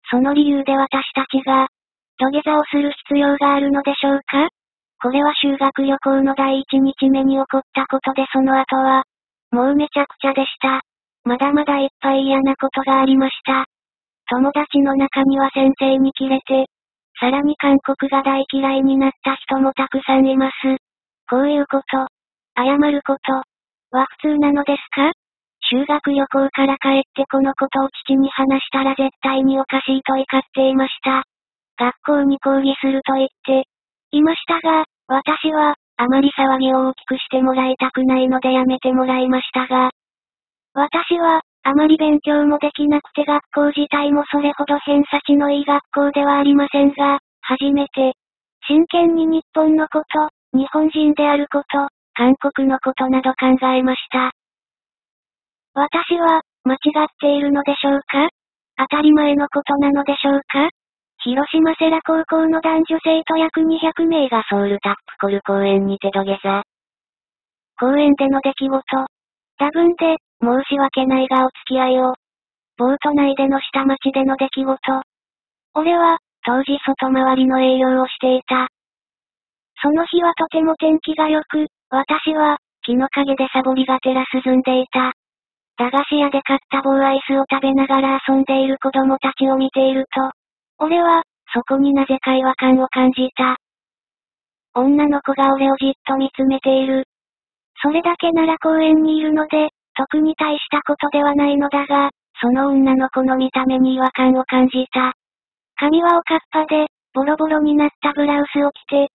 [SPEAKER 1] その理由で私たちが、土下座をする必要があるのでしょうか？これは修学旅行の第一日目に起こったことでその後は、もうめちゃくちゃでした。まだまだいっぱい嫌なことがありました。友達の中には先生にキレて、さらに韓国が大嫌いになった人もたくさんいます。こういうこと、謝ること、は普通なのですか？修学旅行から帰ってこのことを父に話したら絶対におかしいと怒っていました。学校に抗議すると言って、いましたが、私は、あまり騒ぎを大きくしてもらいたくないのでやめてもらいましたが、私は、あまり勉強もできなくて学校自体もそれほど偏差値のいい学校ではありませんが、初めて、真剣に日本のこと、日本人であること、韓国のことなど考えました。私は、間違っているのでしょうか？当たり前のことなのでしょうか？広島世羅高校の男女生徒約にひゃくめいがソウルタップコル公園にて土下座。公園での出来事。多分で、申し訳ないがお付き合いを。ボート内での下町での出来事。俺は、当時外回りの営業をしていた。その日はとても天気が良く、私は、木の陰でサボりがてら涼んでいた。駄菓子屋で買った棒アイスを食べながら遊んでいる子供たちを見ていると、俺は、そこになぜか違和感を感じた。女の子が俺をじっと見つめている。それだけなら公園にいるので、特に大したことではないのだが、その女の子の見た目に違和感を感じた。髪はおかっぱで、ボロボロになったブラウスを着て、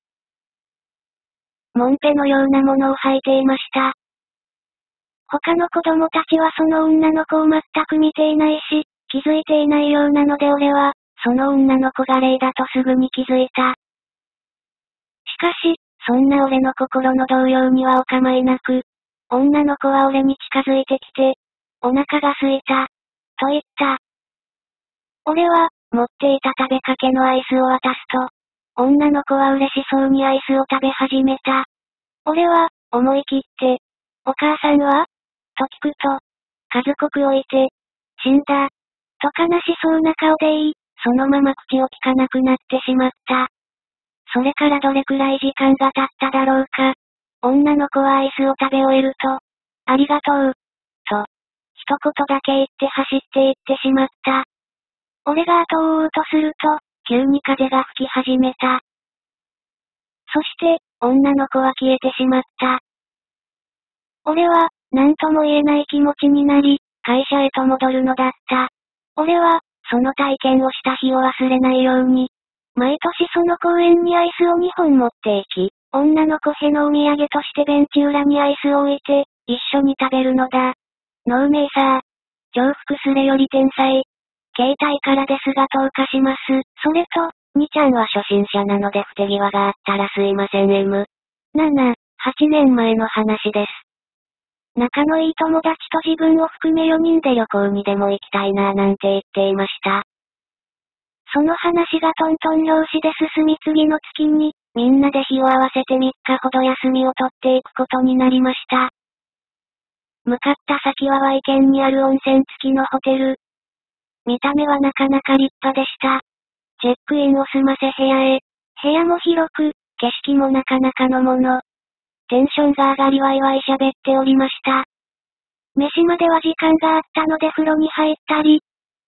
[SPEAKER 1] モンペのようなものを履いていました。他の子供たちはその女の子を全く見ていないし、気づいていないようなので俺は、その女の子が霊だとすぐに気づいた。しかし、そんな俺の心の動揺にはお構いなく、女の子は俺に近づいてきて、お腹が空いた、と言った。俺は、持っていた食べかけのアイスを渡すと、女の子は嬉しそうにアイスを食べ始めた。俺は、思い切って、お母さんはと聞くと、数国置いて、死んだ、と悲しそうな顔で言い、そのまま口を聞かなくなってしまった。それからどれくらい時間が経っただろうか。女の子はアイスを食べ終えると、ありがとう、と、一言だけ言って走って行ってしまった。俺が後を追おうとすると、急に風が吹き始めた。そして、女の子は消えてしまった。俺は、何とも言えない気持ちになり、会社へと戻るのだった。俺は、その体験をした日を忘れないように、毎年その公園にアイスをにほん持って行き、女の子へのお土産としてベンチ裏にアイスを置いて、一緒に食べるのだ。ノーメーサー。重複すれより天才。携帯からですが投下します。それと、にちゃんは初心者なので不手際があったらすいません エム。なな、はちねんまえの話です。仲のいい友達と自分を含めよにんで旅行にでも行きたいなぁなんて言っていました。その話がトントン拍子で進み次の月に、みんなで日を合わせてみっかほど休みを取っていくことになりました。向かった先はワイ県にある温泉付きのホテル。見た目はなかなか立派でした。チェックインを済ませ部屋へ。部屋も広く、景色もなかなかのもの。テンションが上がりワイワイ喋っておりました。飯までは時間があったので風呂に入ったり、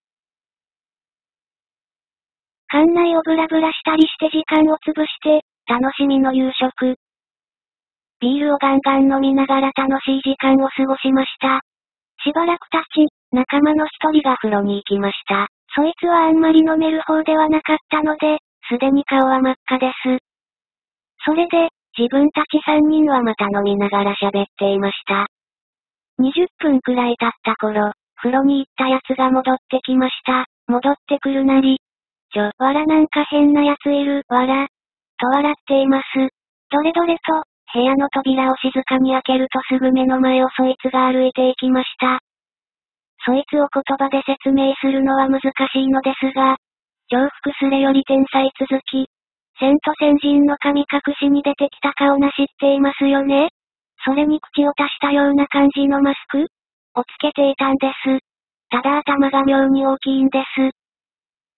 [SPEAKER 1] 館内をブラブラしたりして時間を潰して、楽しみの夕食。ビールをガンガン飲みながら楽しい時間を過ごしました。しばらく経ち、仲間の一人が風呂に行きました。そいつはあんまり飲める方ではなかったので、すでに顔は真っ赤です。それで、自分たち三人はまた飲みながら喋っていました。にじゅっぷんくらい経った頃、風呂に行ったやつが戻ってきました。戻ってくるなり。ちょ、わらなんか変なやついる、わら。と笑っています。どれどれと、部屋の扉を静かに開けるとすぐ目の前をそいつが歩いていきました。そいつを言葉で説明するのは難しいのですが、重複すれより天才続き、千と千人の神隠しに出てきた顔な知っていますよね？それに口を足したような感じのマスクをつけていたんです。ただ頭が妙に大きいんです。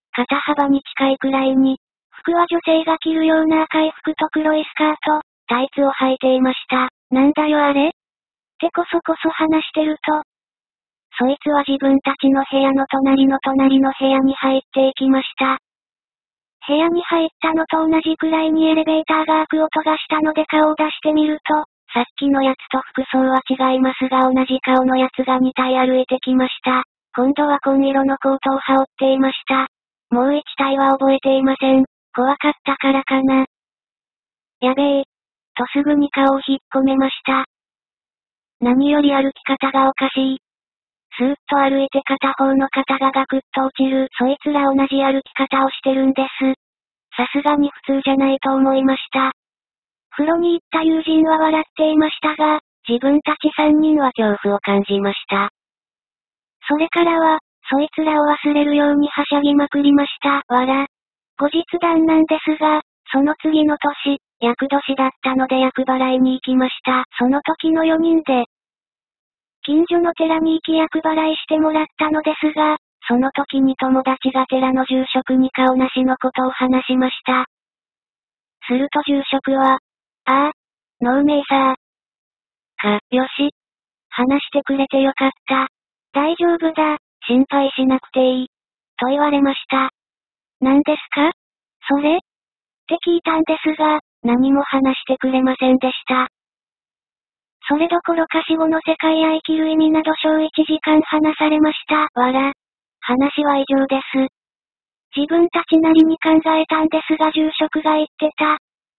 [SPEAKER 1] 肩幅に近いくらいに、服は女性が着るような赤い服と黒いスカート、タイツを履いていました。なんだよあれってこそこそ話してると、そいつは自分たちの部屋の隣の隣の部屋に入っていきました。部屋に入ったのと同じくらいにエレベーターが開く音がしたので顔を出してみると、さっきのやつと服装は違いますが同じ顔のやつがに体歩いてきました。今度は紺色のコートを羽織っていました。もう一体は覚えていません。怖かったからかな。やべえ。とすぐに顔を引っ込めました。何より歩き方がおかしい。スーッと歩いて片方の肩がガクッと落ちる。そいつら同じ歩き方をしてるんです。さすがに普通じゃないと思いました。風呂に行った友人は笑っていましたが、自分たちさんにんは恐怖を感じました。それからは、そいつらを忘れるようにはしゃぎまくりました。わら。後日談なんですが、その次の年、厄年だったので厄払いに行きました。その時のよにんで、近所の寺に行き厄払いしてもらったのですが、その時に友達が寺の住職に顔なしのことを話しました。すると住職は、ああ、能名さか、よし。話してくれてよかった。大丈夫だ、心配しなくていい。と言われました。何ですかそれって聞いたんですが、何も話してくれませんでした。それどころか死後の世界や生きる意味など小いちじかん話されました。わら。話は以上です。自分たちなりに考えたんですが住職が言ってた。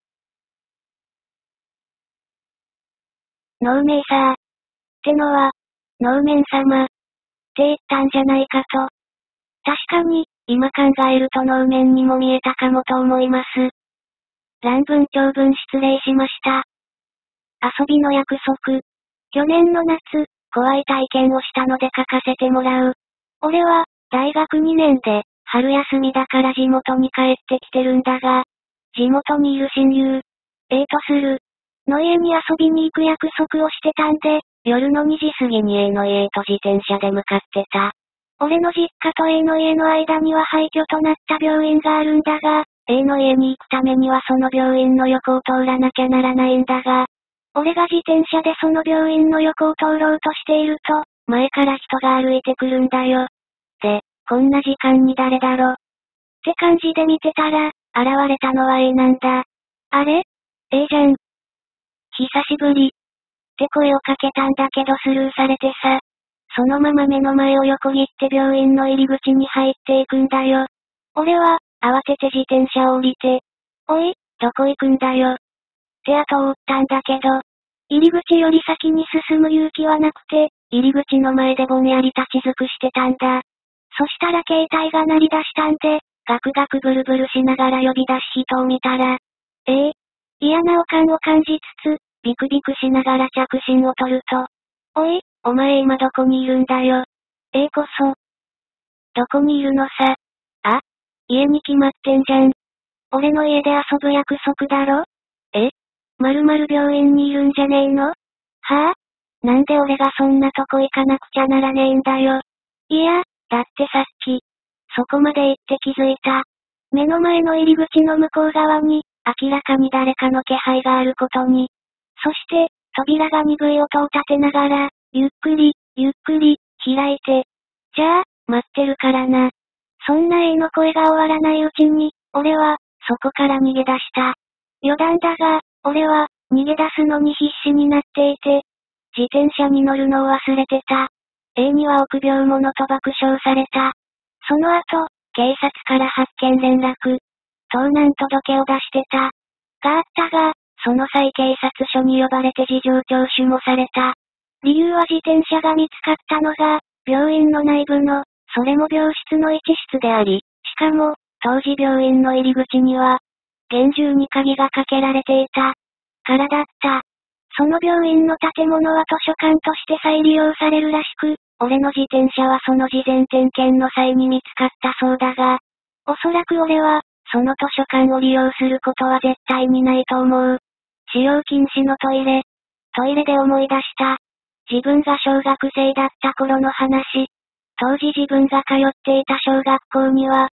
[SPEAKER 1] 能名さー。ってのは、能面様。って言ったんじゃないかと。確かに、今考えると能面にも見えたかもと思います。乱文長文失礼しました。遊びの約束。去年の夏、怖い体験をしたので書かせてもらう。俺は、大学にねんで、春休みだから地元に帰ってきてるんだが、地元にいる親友、A とする、の家に遊びに行く約束をしてたんで、夜のにじ過ぎに A の家へと自転車で向かってた。俺の実家と A の家の間には廃墟となった病院があるんだが、A の家に行くためにはその病院の横を通らなきゃならないんだが、俺が自転車でその病院の横を通ろうとしていると、前から人が歩いてくるんだよ。で、こんな時間に誰だろって感じで見てたら、現れたのは A なんだ。あれ ?A じゃん。久しぶり。って声をかけたんだけどスルーされてさ。そのまま目の前を横切って病院の入り口に入っていくんだよ。俺は、慌てて自転車を降りて、おい、どこ行くんだよ。って後を追ったんだけど、入り口より先に進む勇気はなくて、入り口の前でぼんやり立ち尽くしてたんだ。そしたら携帯が鳴り出したんで、ガクガクブルブルしながら呼び出し人を見たら、ええ、嫌な予感を感じつつ、ビクビクしながら着信を取ると、おい、お前今どこにいるんだよ。A こそ。どこにいるのさ。あ？家に決まってんじゃん。俺の家で遊ぶ約束だろ？え？まるまる病院にいるんじゃねえの？はぁ、あ？なんで俺がそんなとこ行かなくちゃならねえんだよ。いや、だってさっき、そこまで行って気づいた。目の前の入り口の向こう側に、明らかに誰かの気配があることに。そして、扉が鈍い音を立てながら、ゆっくり、ゆっくり、開いて。じゃあ、待ってるからな。そんな A の声が終わらないうちに、俺は、そこから逃げ出した。余談だが、俺は、逃げ出すのに必死になっていて、自転車に乗るのを忘れてた。A には臆病者と爆笑された。その後、警察から発見連絡。盗難届を出してた。があったが、その際警察署に呼ばれて事情聴取もされた。理由は自転車が見つかったのが、病院の内部の、それも病室の一室であり、しかも、当時病院の入り口には、厳重に鍵がかけられていた。からだった。その病院の建物は図書館として再利用されるらしく、俺の自転車はその事前点検の際に見つかったそうだが、おそらく俺は、その図書館を利用することは絶対にないと思う。使用禁止のトイレ。トイレで思い出した。自分が小学生だった頃の話。当時自分が通っていた小学校には、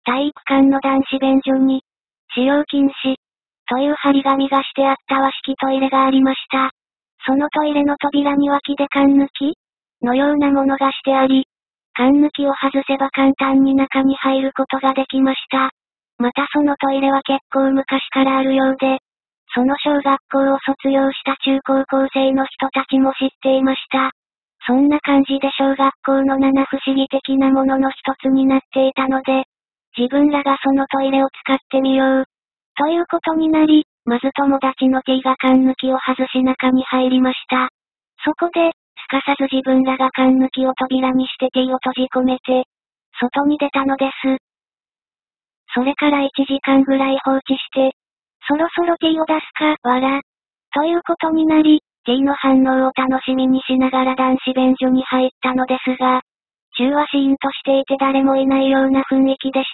[SPEAKER 1] 体育館の男子便所に、使用禁止、という張り紙がしてあった和式トイレがありました。そのトイレの扉に脇で缶抜きのようなものがしてあり、缶抜きを外せば簡単に中に入ることができました。またそのトイレは結構昔からあるようで、その小学校を卒業した中高校生の人たちも知っていました。そんな感じで小学校の七不思議的なものの一つになっていたので、自分らがそのトイレを使ってみよう、ということになり、まず友達の T が缶抜きを外し中に入りました。そこで、すかさず自分らが缶抜きを扉にして T を閉じ込めて、外に出たのです。それからいちじかんぐらい放置して、そろそろ T を出すか、わら、ということになり、T の反応を楽しみにしながら男子便所に入ったのですが、中はシーンとしていて誰もいないような雰囲気でした。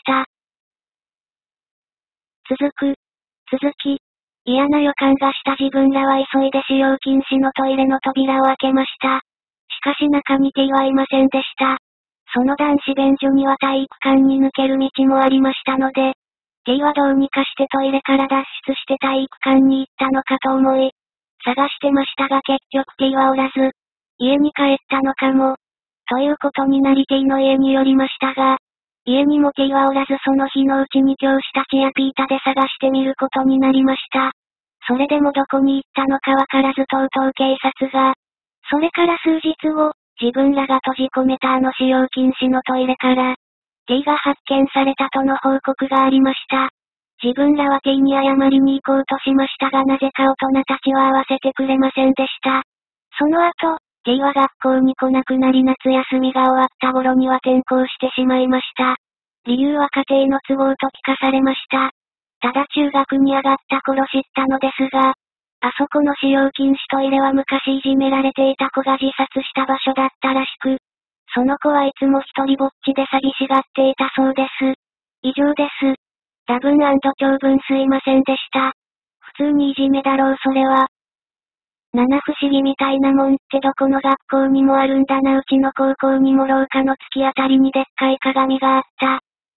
[SPEAKER 1] 続く。続き。嫌な予感がした自分らは急いで使用禁止のトイレの扉を開けました。しかし中に T はいませんでした。その男子便所には体育館に抜ける道もありましたので、T はどうにかしてトイレから脱出して体育館に行ったのかと思い、探してましたが結局 T はおらず、家に帰ったのかも、ということになり T の家に寄りましたが、家にも T はおらずその日のうちに教師たちやピータで探してみることになりました。それでもどこに行ったのかわからずとうとう警察が、それから数日後、自分らが閉じ込めたあの使用禁止のトイレから、T が発見されたとの報告がありました。自分らは T に謝りに行こうとしましたがなぜか大人たちは会わせてくれませんでした。その後、T は学校に来なくなり夏休みが終わった頃には転校してしまいました。理由は家庭の都合と聞かされました。ただ中学に上がった頃知ったのですが、あそこの使用禁止トイレは昔いじめられていた子が自殺した場所だったらしく、その子はいつも一人ぼっちで詐欺しがっていたそうです。以上です。多分&長文すいませんでした。普通にいじめだろうそれは。七不思議みたいなもんってどこの学校にもあるんだなうちの高校にも廊下の突き当たりにでっかい鏡があった。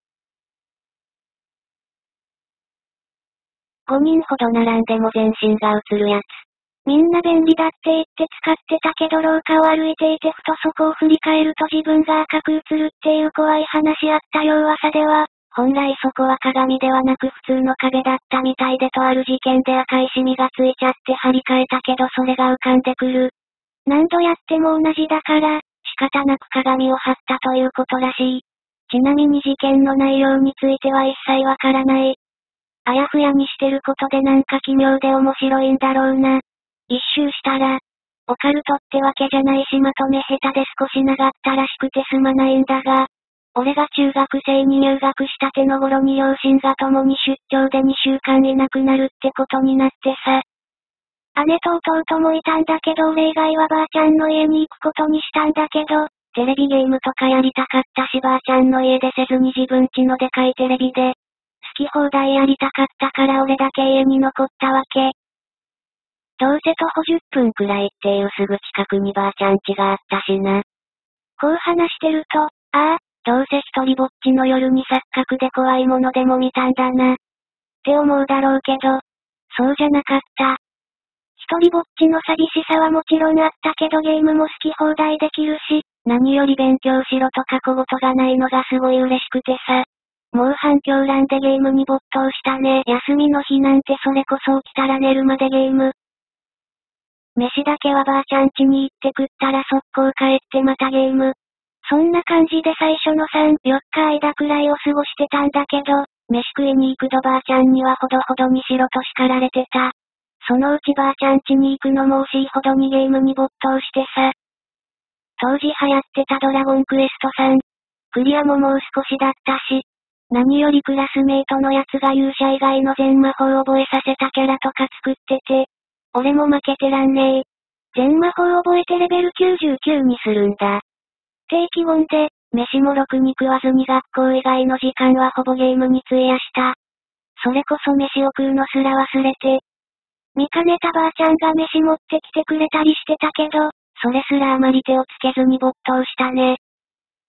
[SPEAKER 1] ごにんほど並んでも全身が映るやつ。みんな便利だって言って使ってたけど廊下を歩いていてふとそこを振り返ると自分が赤く映るっていう怖い話あったよ噂では、本来そこは鏡ではなく普通の壁だったみたいでとある事件で赤いシミがついちゃって張り替えたけどそれが浮かんでくる。何度やっても同じだから、仕方なく鏡を張ったということらしい。ちなみに事件の内容については一切わからない。あやふやにしてることでなんか奇妙で面白いんだろうな。一周したら、オカルトってわけじゃないしまとめ下手で少し長ったらしくてすまないんだが、俺が中学生に入学したての頃に両親が共に出張でにしゅうかんいなくなるってことになってさ。姉と弟もいたんだけど俺以外はばあちゃんの家に行くことにしたんだけど、テレビゲームとかやりたかったしばあちゃんの家でせずに自分家のでかいテレビで、好き放題やりたかったから俺だけ家に残ったわけ。どうせ徒歩じゅっぷんくらいっていうすぐ近くにばあちゃん家があったしな。こう話してると、ああ、どうせ一人ぼっちの夜に錯覚で怖いものでも見たんだな。って思うだろうけど、そうじゃなかった。一人ぼっちの寂しさはもちろんあったけどゲームも好き放題できるし、何より勉強しろとか小言がないのがすごい嬉しくてさ。もう反響欄でゲームに没頭したね。休みの日なんてそれこそ起きたら寝るまでゲーム。飯だけはばあちゃん家に行って食ったら速攻帰ってまたゲーム。そんな感じで最初のさん、よっか間くらいを過ごしてたんだけど、飯食いに行くとばあちゃんにはほどほどにしろと叱られてた。そのうちばあちゃん家に行くのも惜しいほどにゲームに没頭してさ。当時流行ってたドラゴンクエストさん。クリアももう少しだったし。何よりクラスメイトのやつが勇者以外の全魔法を覚えさせたキャラとか作ってて。俺も負けてらんねえ。全魔法を覚えてレベルきゅうじゅうきゅうにするんだ。って意気込んで、飯もろくに食わずに学校以外の時間はほぼゲームに費やした。それこそ飯を食うのすら忘れて。見かねたばあちゃんが飯持ってきてくれたりしてたけど、それすらあまり手をつけずに没頭したね。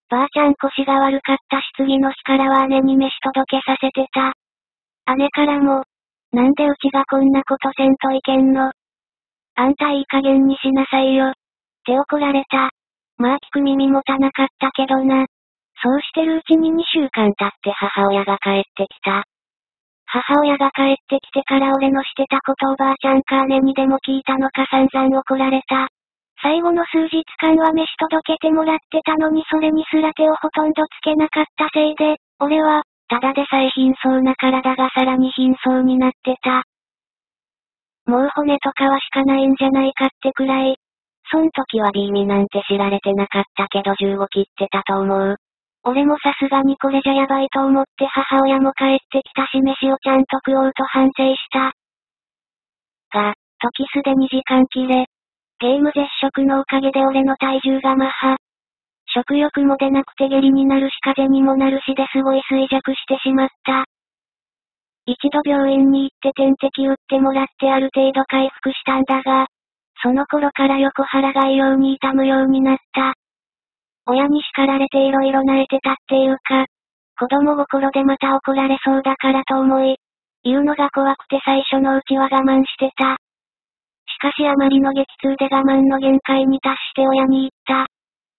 [SPEAKER 1] ばあちゃん腰が悪かったし次の日からは姉に飯届けさせてた。姉からも、なんでうちがこんなことせんといけんの？あんたいい加減にしなさいよ。って怒られた。まあ聞く耳持たなかったけどな。そうしてるうちににしゅうかん経って母親が帰ってきた。母親が帰ってきてから俺のしてたことをばあちゃんか姉にでも聞いたのか散々怒られた。最後の数日間は飯届けてもらってたのにそれにすら手をほとんどつけなかったせいで、俺は、ただでさえ貧相な体がさらに貧相になってた。もう骨とかはしかないんじゃないかってくらい。そん時は B 身なんて知られてなかったけどじゅうご切ってたと思う。俺もさすがにこれじゃやばいと思って母親も帰ってきたし飯をちゃんと食おうと反省した。が、時すでに時間切れ。ゲーム絶食のおかげで俺の体重がマッハ。食欲も出なくて下痢になるし風邪にもなるしですごい衰弱してしまった。一度病院に行って点滴打ってもらってある程度回復したんだが、その頃から横腹が異様に痛むようになった。親に叱られて色々泣いてたっていうか、子供心でまた怒られそうだからと思い、言うのが怖くて最初のうちは我慢してた。しかしあまりの激痛で我慢の限界に達して親に言った。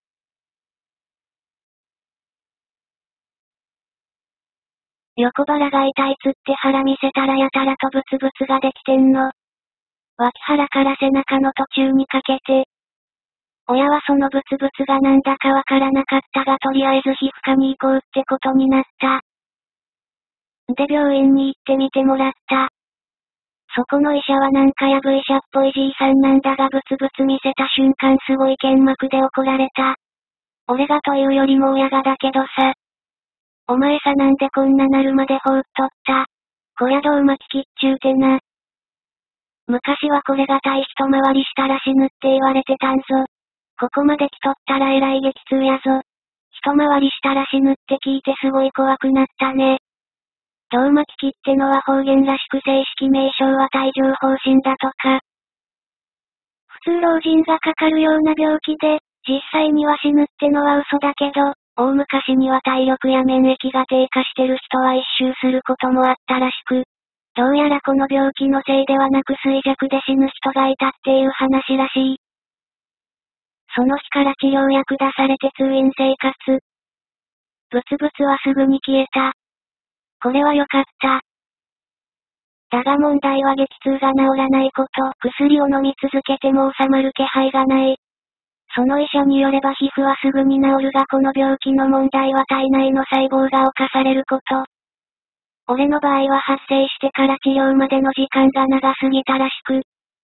[SPEAKER 1] 横腹が痛いつって腹見せたらやたらとブツブツができてんの。脇腹から背中の途中にかけて。親はそのブツブツがなんだかわからなかったがとりあえず皮膚科に行こうってことになった。で病院に行ってみてもらった。そこの医者はなんかやぶ医者っぽいじいさんなんだがブツブツ見せた瞬間すごい剣幕で怒られた。俺がというよりも親がだけどさ。お前さなんでこんななるまで放っとった。こりゃどう巻ききっちゅうてな。昔はこれが大一回りしたら死ぬって言われてたんぞ。ここまで来とったらえらい激痛やぞ。一回りしたら死ぬって聞いてすごい怖くなったね。胴巻き器ってのは方言らしく正式名称は帯状疱疹だとか。普通老人がかかるような病気で、実際には死ぬってのは嘘だけど、大昔には体力や免疫が低下してる人は一周することもあったらしく、どうやらこの病気のせいではなく衰弱で死ぬ人がいたっていう話らしい。その日から治療薬出されて通院生活。ブツブツはすぐに消えた。これは良かった。だが問題は激痛が治らないこと、薬を飲み続けても収まる気配がない。その医者によれば皮膚はすぐに治るがこの病気の問題は体内の細胞が侵されること。俺の場合は発生してから治療までの時間が長すぎたらしく。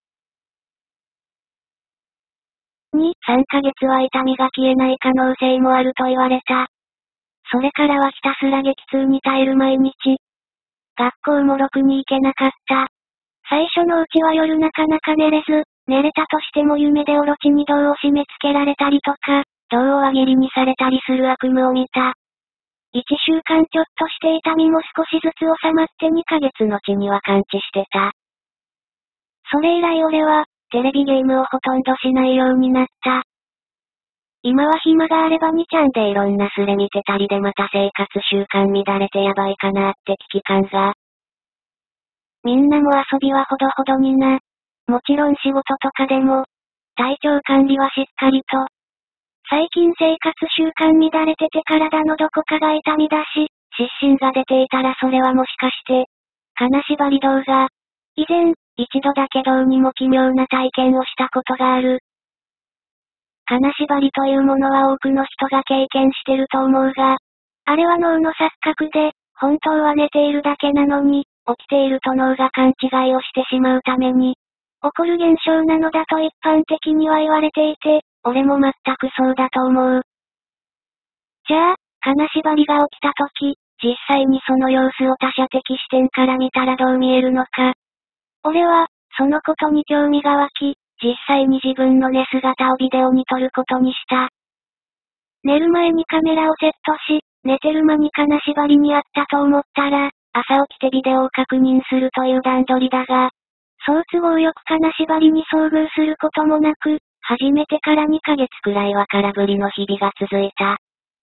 [SPEAKER 1] に、さんかげつは痛みが消えない可能性もあると言われた。それからはひたすら激痛に耐える毎日。学校もろくに行けなかった。最初のうちは夜なかなか寝れず、寝れたとしても夢でオロチに胴を締め付けられたりとか、胴を輪切りにされたりする悪夢を見た。いちしゅうかんちょっとして痛みも少しずつ収まってにかげつのちには完治してた。それ以来俺は、テレビゲームをほとんどしないようになった。今は暇があればにちゃんでいろんなスレ見てたりでまた生活習慣乱れてやばいかなって危機感が。みんなも遊びはほどほどにな。もちろん仕事とかでも、体調管理はしっかりと。最近生活習慣乱れてて体のどこかが痛みだし、湿疹が出ていたらそれはもしかして、金縛り動画。以前、一度だけどうにも奇妙な体験をしたことがある。金縛りというものは多くの人が経験してると思うが、あれは脳の錯覚で、本当は寝ているだけなのに、起きていると脳が勘違いをしてしまうために、起こる現象なのだと一般的には言われていて、俺も全くそうだと思う。じゃあ、金縛りが起きたとき、実際にその様子を他者的視点から見たらどう見えるのか。俺は、そのことに興味が湧き、実際に自分の寝姿をビデオに撮ることにした。寝る前にカメラをセットし、寝てる間に金縛りにあったと思ったら、朝起きてビデオを確認するという段取りだが、そう都合よく金縛りに遭遇することもなく、始めてからにかげつくらいは空振りの日々が続いた。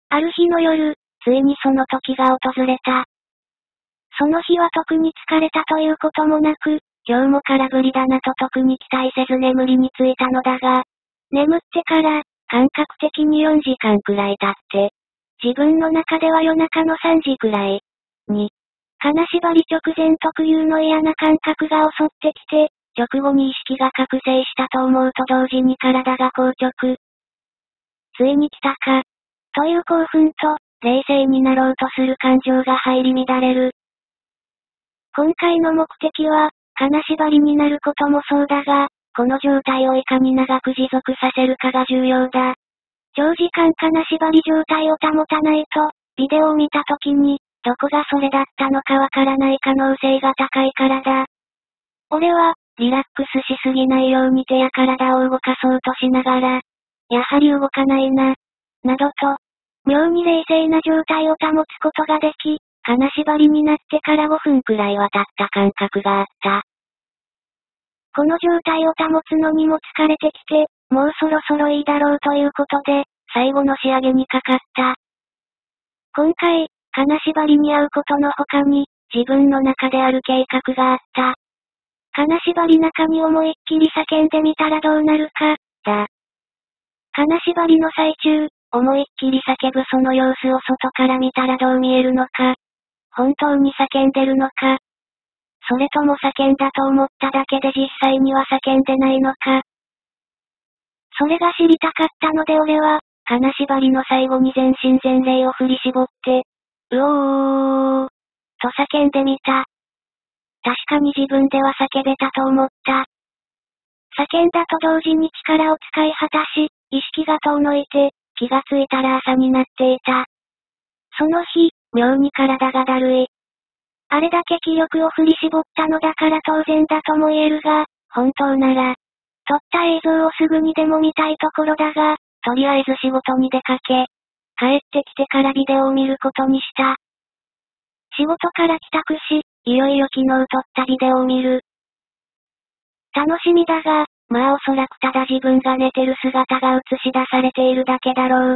[SPEAKER 1] ある日の夜、ついにその時が訪れた。その日は特に疲れたということもなく、今日も空振りだなと特に期待せず眠りについたのだが、眠ってから、感覚的によんじかんくらい経って、自分の中では夜中のさんじくらいに、金縛り直前特有の嫌な感覚が襲ってきて、直後に意識が覚醒したと思うと同時に体が硬直。ついに来たか、という興奮と、冷静になろうとする感情が入り乱れる。今回の目的は、金縛りになることもそうだが、この状態をいかに長く持続させるかが重要だ。長時間金縛り状態を保たないと、ビデオを見たときに、どこがそれだったのかわからない可能性が高いからだ。俺は、リラックスしすぎないように手や体を動かそうとしながら、やはり動かないな、などと、妙に冷静な状態を保つことができ、金縛りになってからごふんくらいは経った感覚があった。この状態を保つのにも疲れてきて、もうそろそろいいだろうということで、最後の仕上げにかかった。今回、金縛りに遭うことの他に、自分の中である計画があった。金縛り中に思いっきり叫んでみたらどうなるか、だ。金縛りの最中、思いっきり叫ぶその様子を外から見たらどう見えるのか。本当に叫んでるのか。それとも叫んだと思っただけで実際には叫んでないのか。それが知りたかったので俺は、金縛りの最後に全身全霊を振り絞って、うおー、と叫んでみた。確かに自分では叫べたと思った。叫んだと同時に力を使い果たし、意識が遠のいて、気がついたら朝になっていた。その日、妙に体がだるい。あれだけ気力を振り絞ったのだから当然だとも言えるが、本当なら、撮った映像をすぐにでも見たいところだが、とりあえず仕事に出かけ、帰ってきてからビデオを見ることにした。仕事から帰宅し、いよいよ昨日撮ったビデオを見る。楽しみだが、まあおそらくただ自分が寝てる姿が映し出されているだけだろう。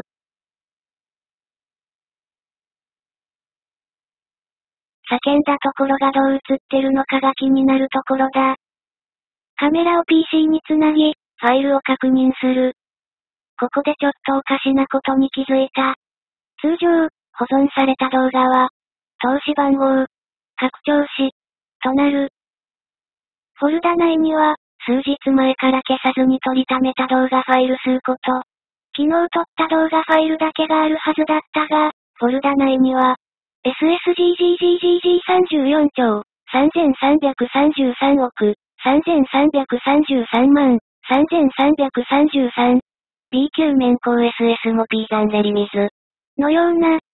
[SPEAKER 1] 叫んだところがどう映ってるのかが気になるところだ。カメラを ピーシー につなぎ、ファイルを確認する。ここでちょっとおかしなことに気づいた。通常、保存された動画は、投資番号、拡張子、となる。フォルダ内には、数日前から消さずに取りためた動画ファイル数個と、昨日撮った動画ファイルだけがあるはずだったが、フォルダ内には、エスエスジージージージージーさんじゅうよんちょう、さんぜんさんびゃくさんじゅうさんおく、さんぜんさんびゃくさんじゅうさんまん、さんぜんさんびゃくさんじゅうさん、ビー 級面高 エスエス も P ザンレリミズ、のような、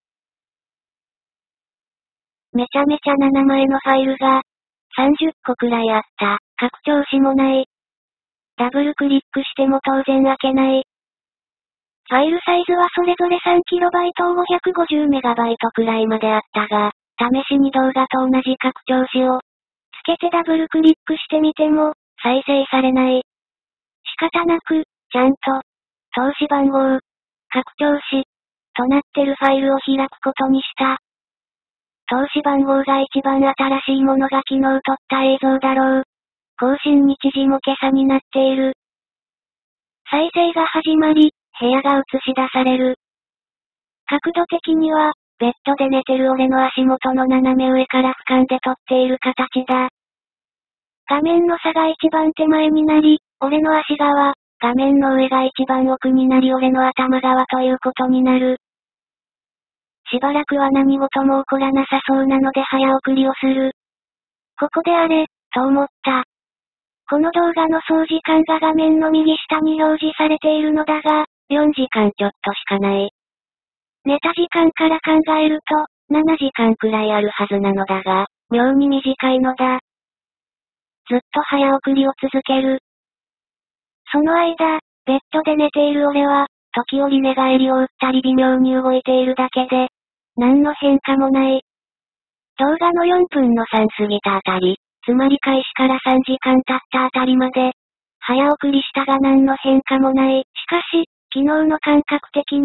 [SPEAKER 1] めちゃめちゃな名前のファイルが、さんじゅっこくらいあった。拡張子もない。ダブルクリックしても当然開けない。ファイルサイズはそれぞれ さんキロバイト を ごひゃくごじゅうメガバイト くらいまであったが、試しに動画と同じ拡張子を、つけてダブルクリックしてみても、再生されない。仕方なく、ちゃんと、投資番号、拡張子、となってるファイルを開くことにした。投資番号が一番新しいものが昨日撮った映像だろう。更新日時も今朝になっている。再生が始まり、部屋が映し出される。角度的には、ベッドで寝てる俺の足元の斜め上から俯瞰で撮っている形だ。画面の差が一番手前になり、俺の足側、画面の上が一番奥になり俺の頭側ということになる。しばらくは何事も起こらなさそうなので早送りをする。ここであれ、と思った。この動画の総時間が画面の右下に表示されているのだが、よんじかんちょっとしかない。寝た時間から考えると、ななじかんくらいあるはずなのだが、妙に短いのだ。ずっと早送りを続ける。その間、ベッドで寝ている俺は、時折寝返りを打ったり微妙に動いているだけで、何の変化もない。動画のよんぷんのさん過ぎたあたり、つまり開始からさんじかん経ったあたりまで、早送りしたが何の変化もない。しかし、昨日の感覚的に、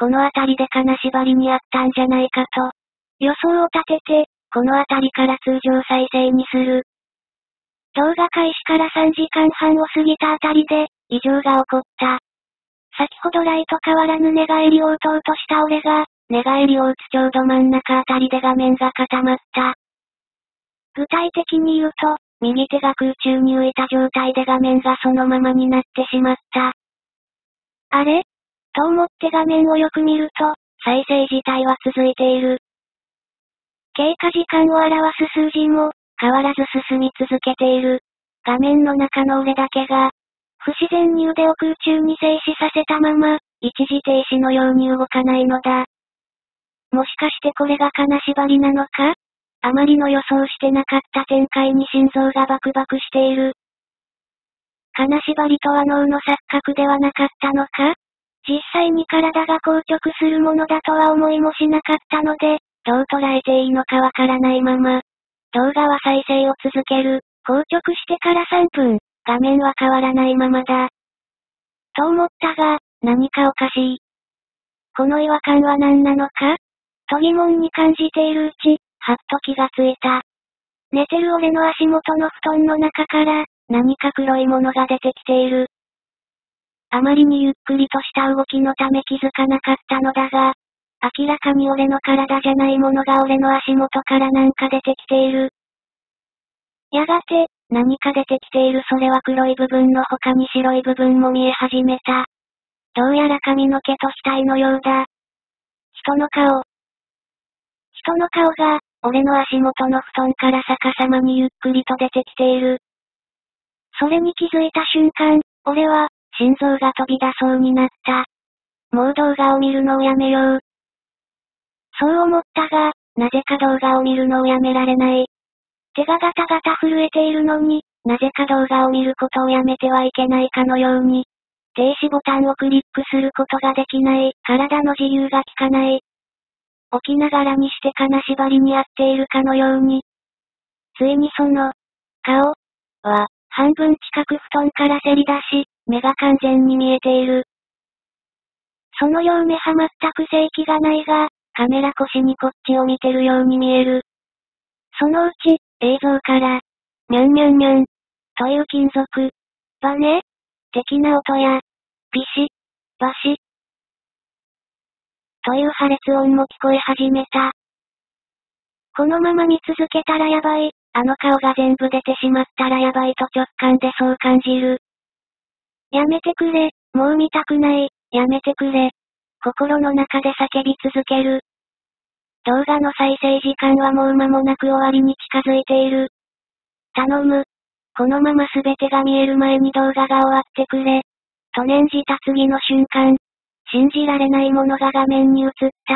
[SPEAKER 1] この辺りで金縛りにあったんじゃないかと。予想を立てて、この辺りから通常再生にする。動画開始からさんじかんはんを過ぎたあたりで、異常が起こった。先ほどライト変わらぬ寝返りを打とうとした俺が、寝返りを打つちょうど真ん中あたりで画面が固まった。具体的に言うと、右手が空中に浮いた状態で画面がそのままになってしまった。あれと思って画面をよく見ると、再生自体は続いている。経過時間を表す数字も、変わらず進み続けている。画面の中の俺だけが、不自然に腕を空中に静止させたまま、一時停止のように動かないのだ。もしかしてこれが金縛りなのか？あまりの予想してなかった展開に心臓がバクバクしている。金縛りとは脳の錯覚ではなかったのか？実際に体が硬直するものだとは思いもしなかったので、どう捉えていいのかわからないまま、動画は再生を続ける。硬直してからさんぷん、画面は変わらないままだ。と思ったが、何かおかしい。この違和感は何なのか？と疑問に感じているうち、はっと気がついた。寝てる俺の足元の布団の中から、何か黒いものが出てきている。あまりにゆっくりとした動きのため気づかなかったのだが、明らかに俺の体じゃないものが俺の足元からなんか出てきている。やがて、何か出てきているそれは黒い部分の他に白い部分も見え始めた。どうやら髪の毛と額のようだ。人の顔。人の顔が、俺の足元の布団から逆さまにゆっくりと出てきている。それに気づいた瞬間、俺は、心臓が飛び出そうになった。もう動画を見るのをやめよう。そう思ったが、なぜか動画を見るのをやめられない。手がガタガタ震えているのに、なぜか動画を見ることをやめてはいけないかのように、停止ボタンをクリックすることができない、体の自由が利かない。起きながらにして金縛りにあっているかのように。ついにその、顔、は、半分近く布団からせり出し、目が完全に見えている。そのよう目は全く正気がないが、カメラ越しにこっちを見てるように見える。そのうち、映像から、ニャンニャンニャン、という金属、バネ的な音や、ビシッ、バシッ、という破裂音も聞こえ始めた。このまま見続けたらやばい、あの顔が全部出てしまったらやばいと直感でそう感じる。やめてくれ、もう見たくない、やめてくれ。心の中で叫び続ける。動画の再生時間はもう間もなく終わりに近づいている。頼む。このまま全てが見える前に動画が終わってくれ。と念じた次の瞬間。信じられないものが画面に映った。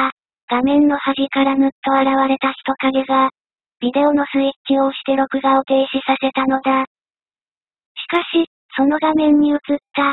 [SPEAKER 1] 画面の端からぬっと現れた人影が、ビデオのスイッチを押して録画を停止させたのだ。しかし、その画面に映った、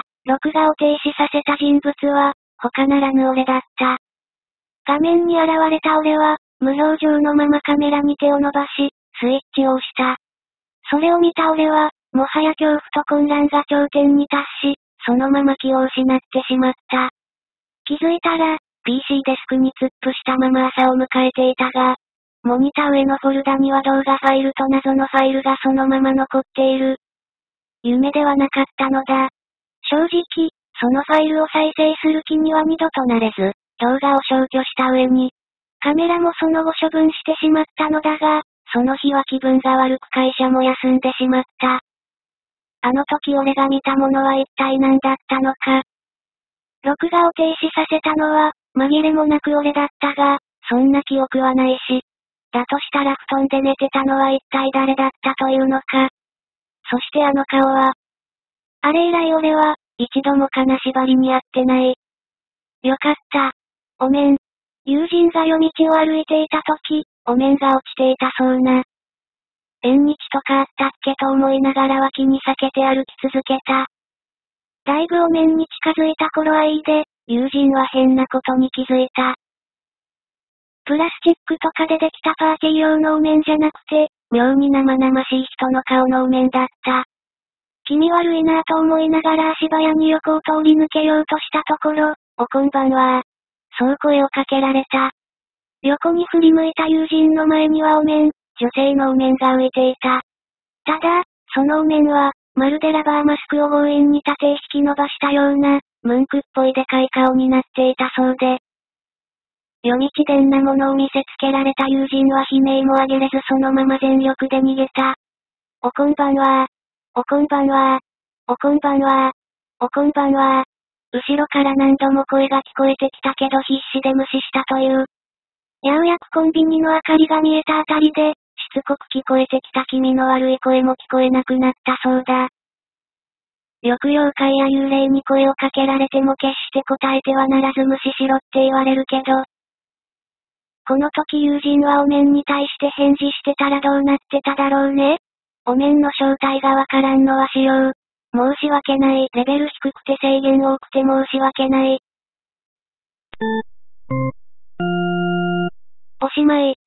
[SPEAKER 1] 録画を停止させた人物は、他ならぬ俺だった。画面に現れた俺は、無表情のままカメラに手を伸ばし、スイッチを押した。それを見た俺は、もはや恐怖と混乱が頂点に達し、そのまま気を失ってしまった。気づいたら、ピーシー デスクに突っ伏したまま朝を迎えていたが、モニター上のフォルダには動画ファイルと謎のファイルがそのまま残っている。夢ではなかったのだ。正直、そのファイルを再生する気には二度となれず、動画を消去した上に、カメラもその後処分してしまったのだが、その日は気分が悪く会社も休んでしまった。あの時俺が見たものは一体何だったのか。録画を停止させたのは、紛れもなく俺だったが、そんな記憶はないし、だとしたら布団で寝てたのは一体誰だったというのか。そしてあの顔は、あれ以来俺は、一度も金縛りにあってない。よかった。お面。友人が夜道を歩いていた時、お面が落ちていたそうな。縁日とかあったっけと思いながら脇に避けて歩き続けた。だいぶお面に近づいた頃合いで、友人は変なことに気づいた。プラスチックとかでできたパーティー用のお面じゃなくて、妙に生々しい人の顔のお面だった。気味悪いなぁと思いながら足早に横を通り抜けようとしたところ、おこんばんは。 そう声をかけられた。横に振り向いた友人の前にはお面、女性のお面が浮いていた。ただ、そのお面は、まるでラバーマスクを強引に縦へ引き伸ばしたような、ムンクっぽいでかい顔になっていたそうで。夜道でんなものを見せつけられた友人は悲鳴も上げれずそのまま全力で逃げた。おこんばんは。おこんばんは。おこんばんは。おこんばんは。後ろから何度も声が聞こえてきたけど必死で無視したという。ようやくコンビニの明かりが見えたあたりで、しつこく聞こえてきた気味の悪い声も聞こえなくなったそうだ。よく妖怪や幽霊に声をかけられても決して答えてはならず無視しろって言われるけど、この時友人はお面に対して返事してたらどうなってただろうね。お面の正体がわからんのはしよう。申し訳ない。レベル低くて制限多くて申し訳ない。おしまい。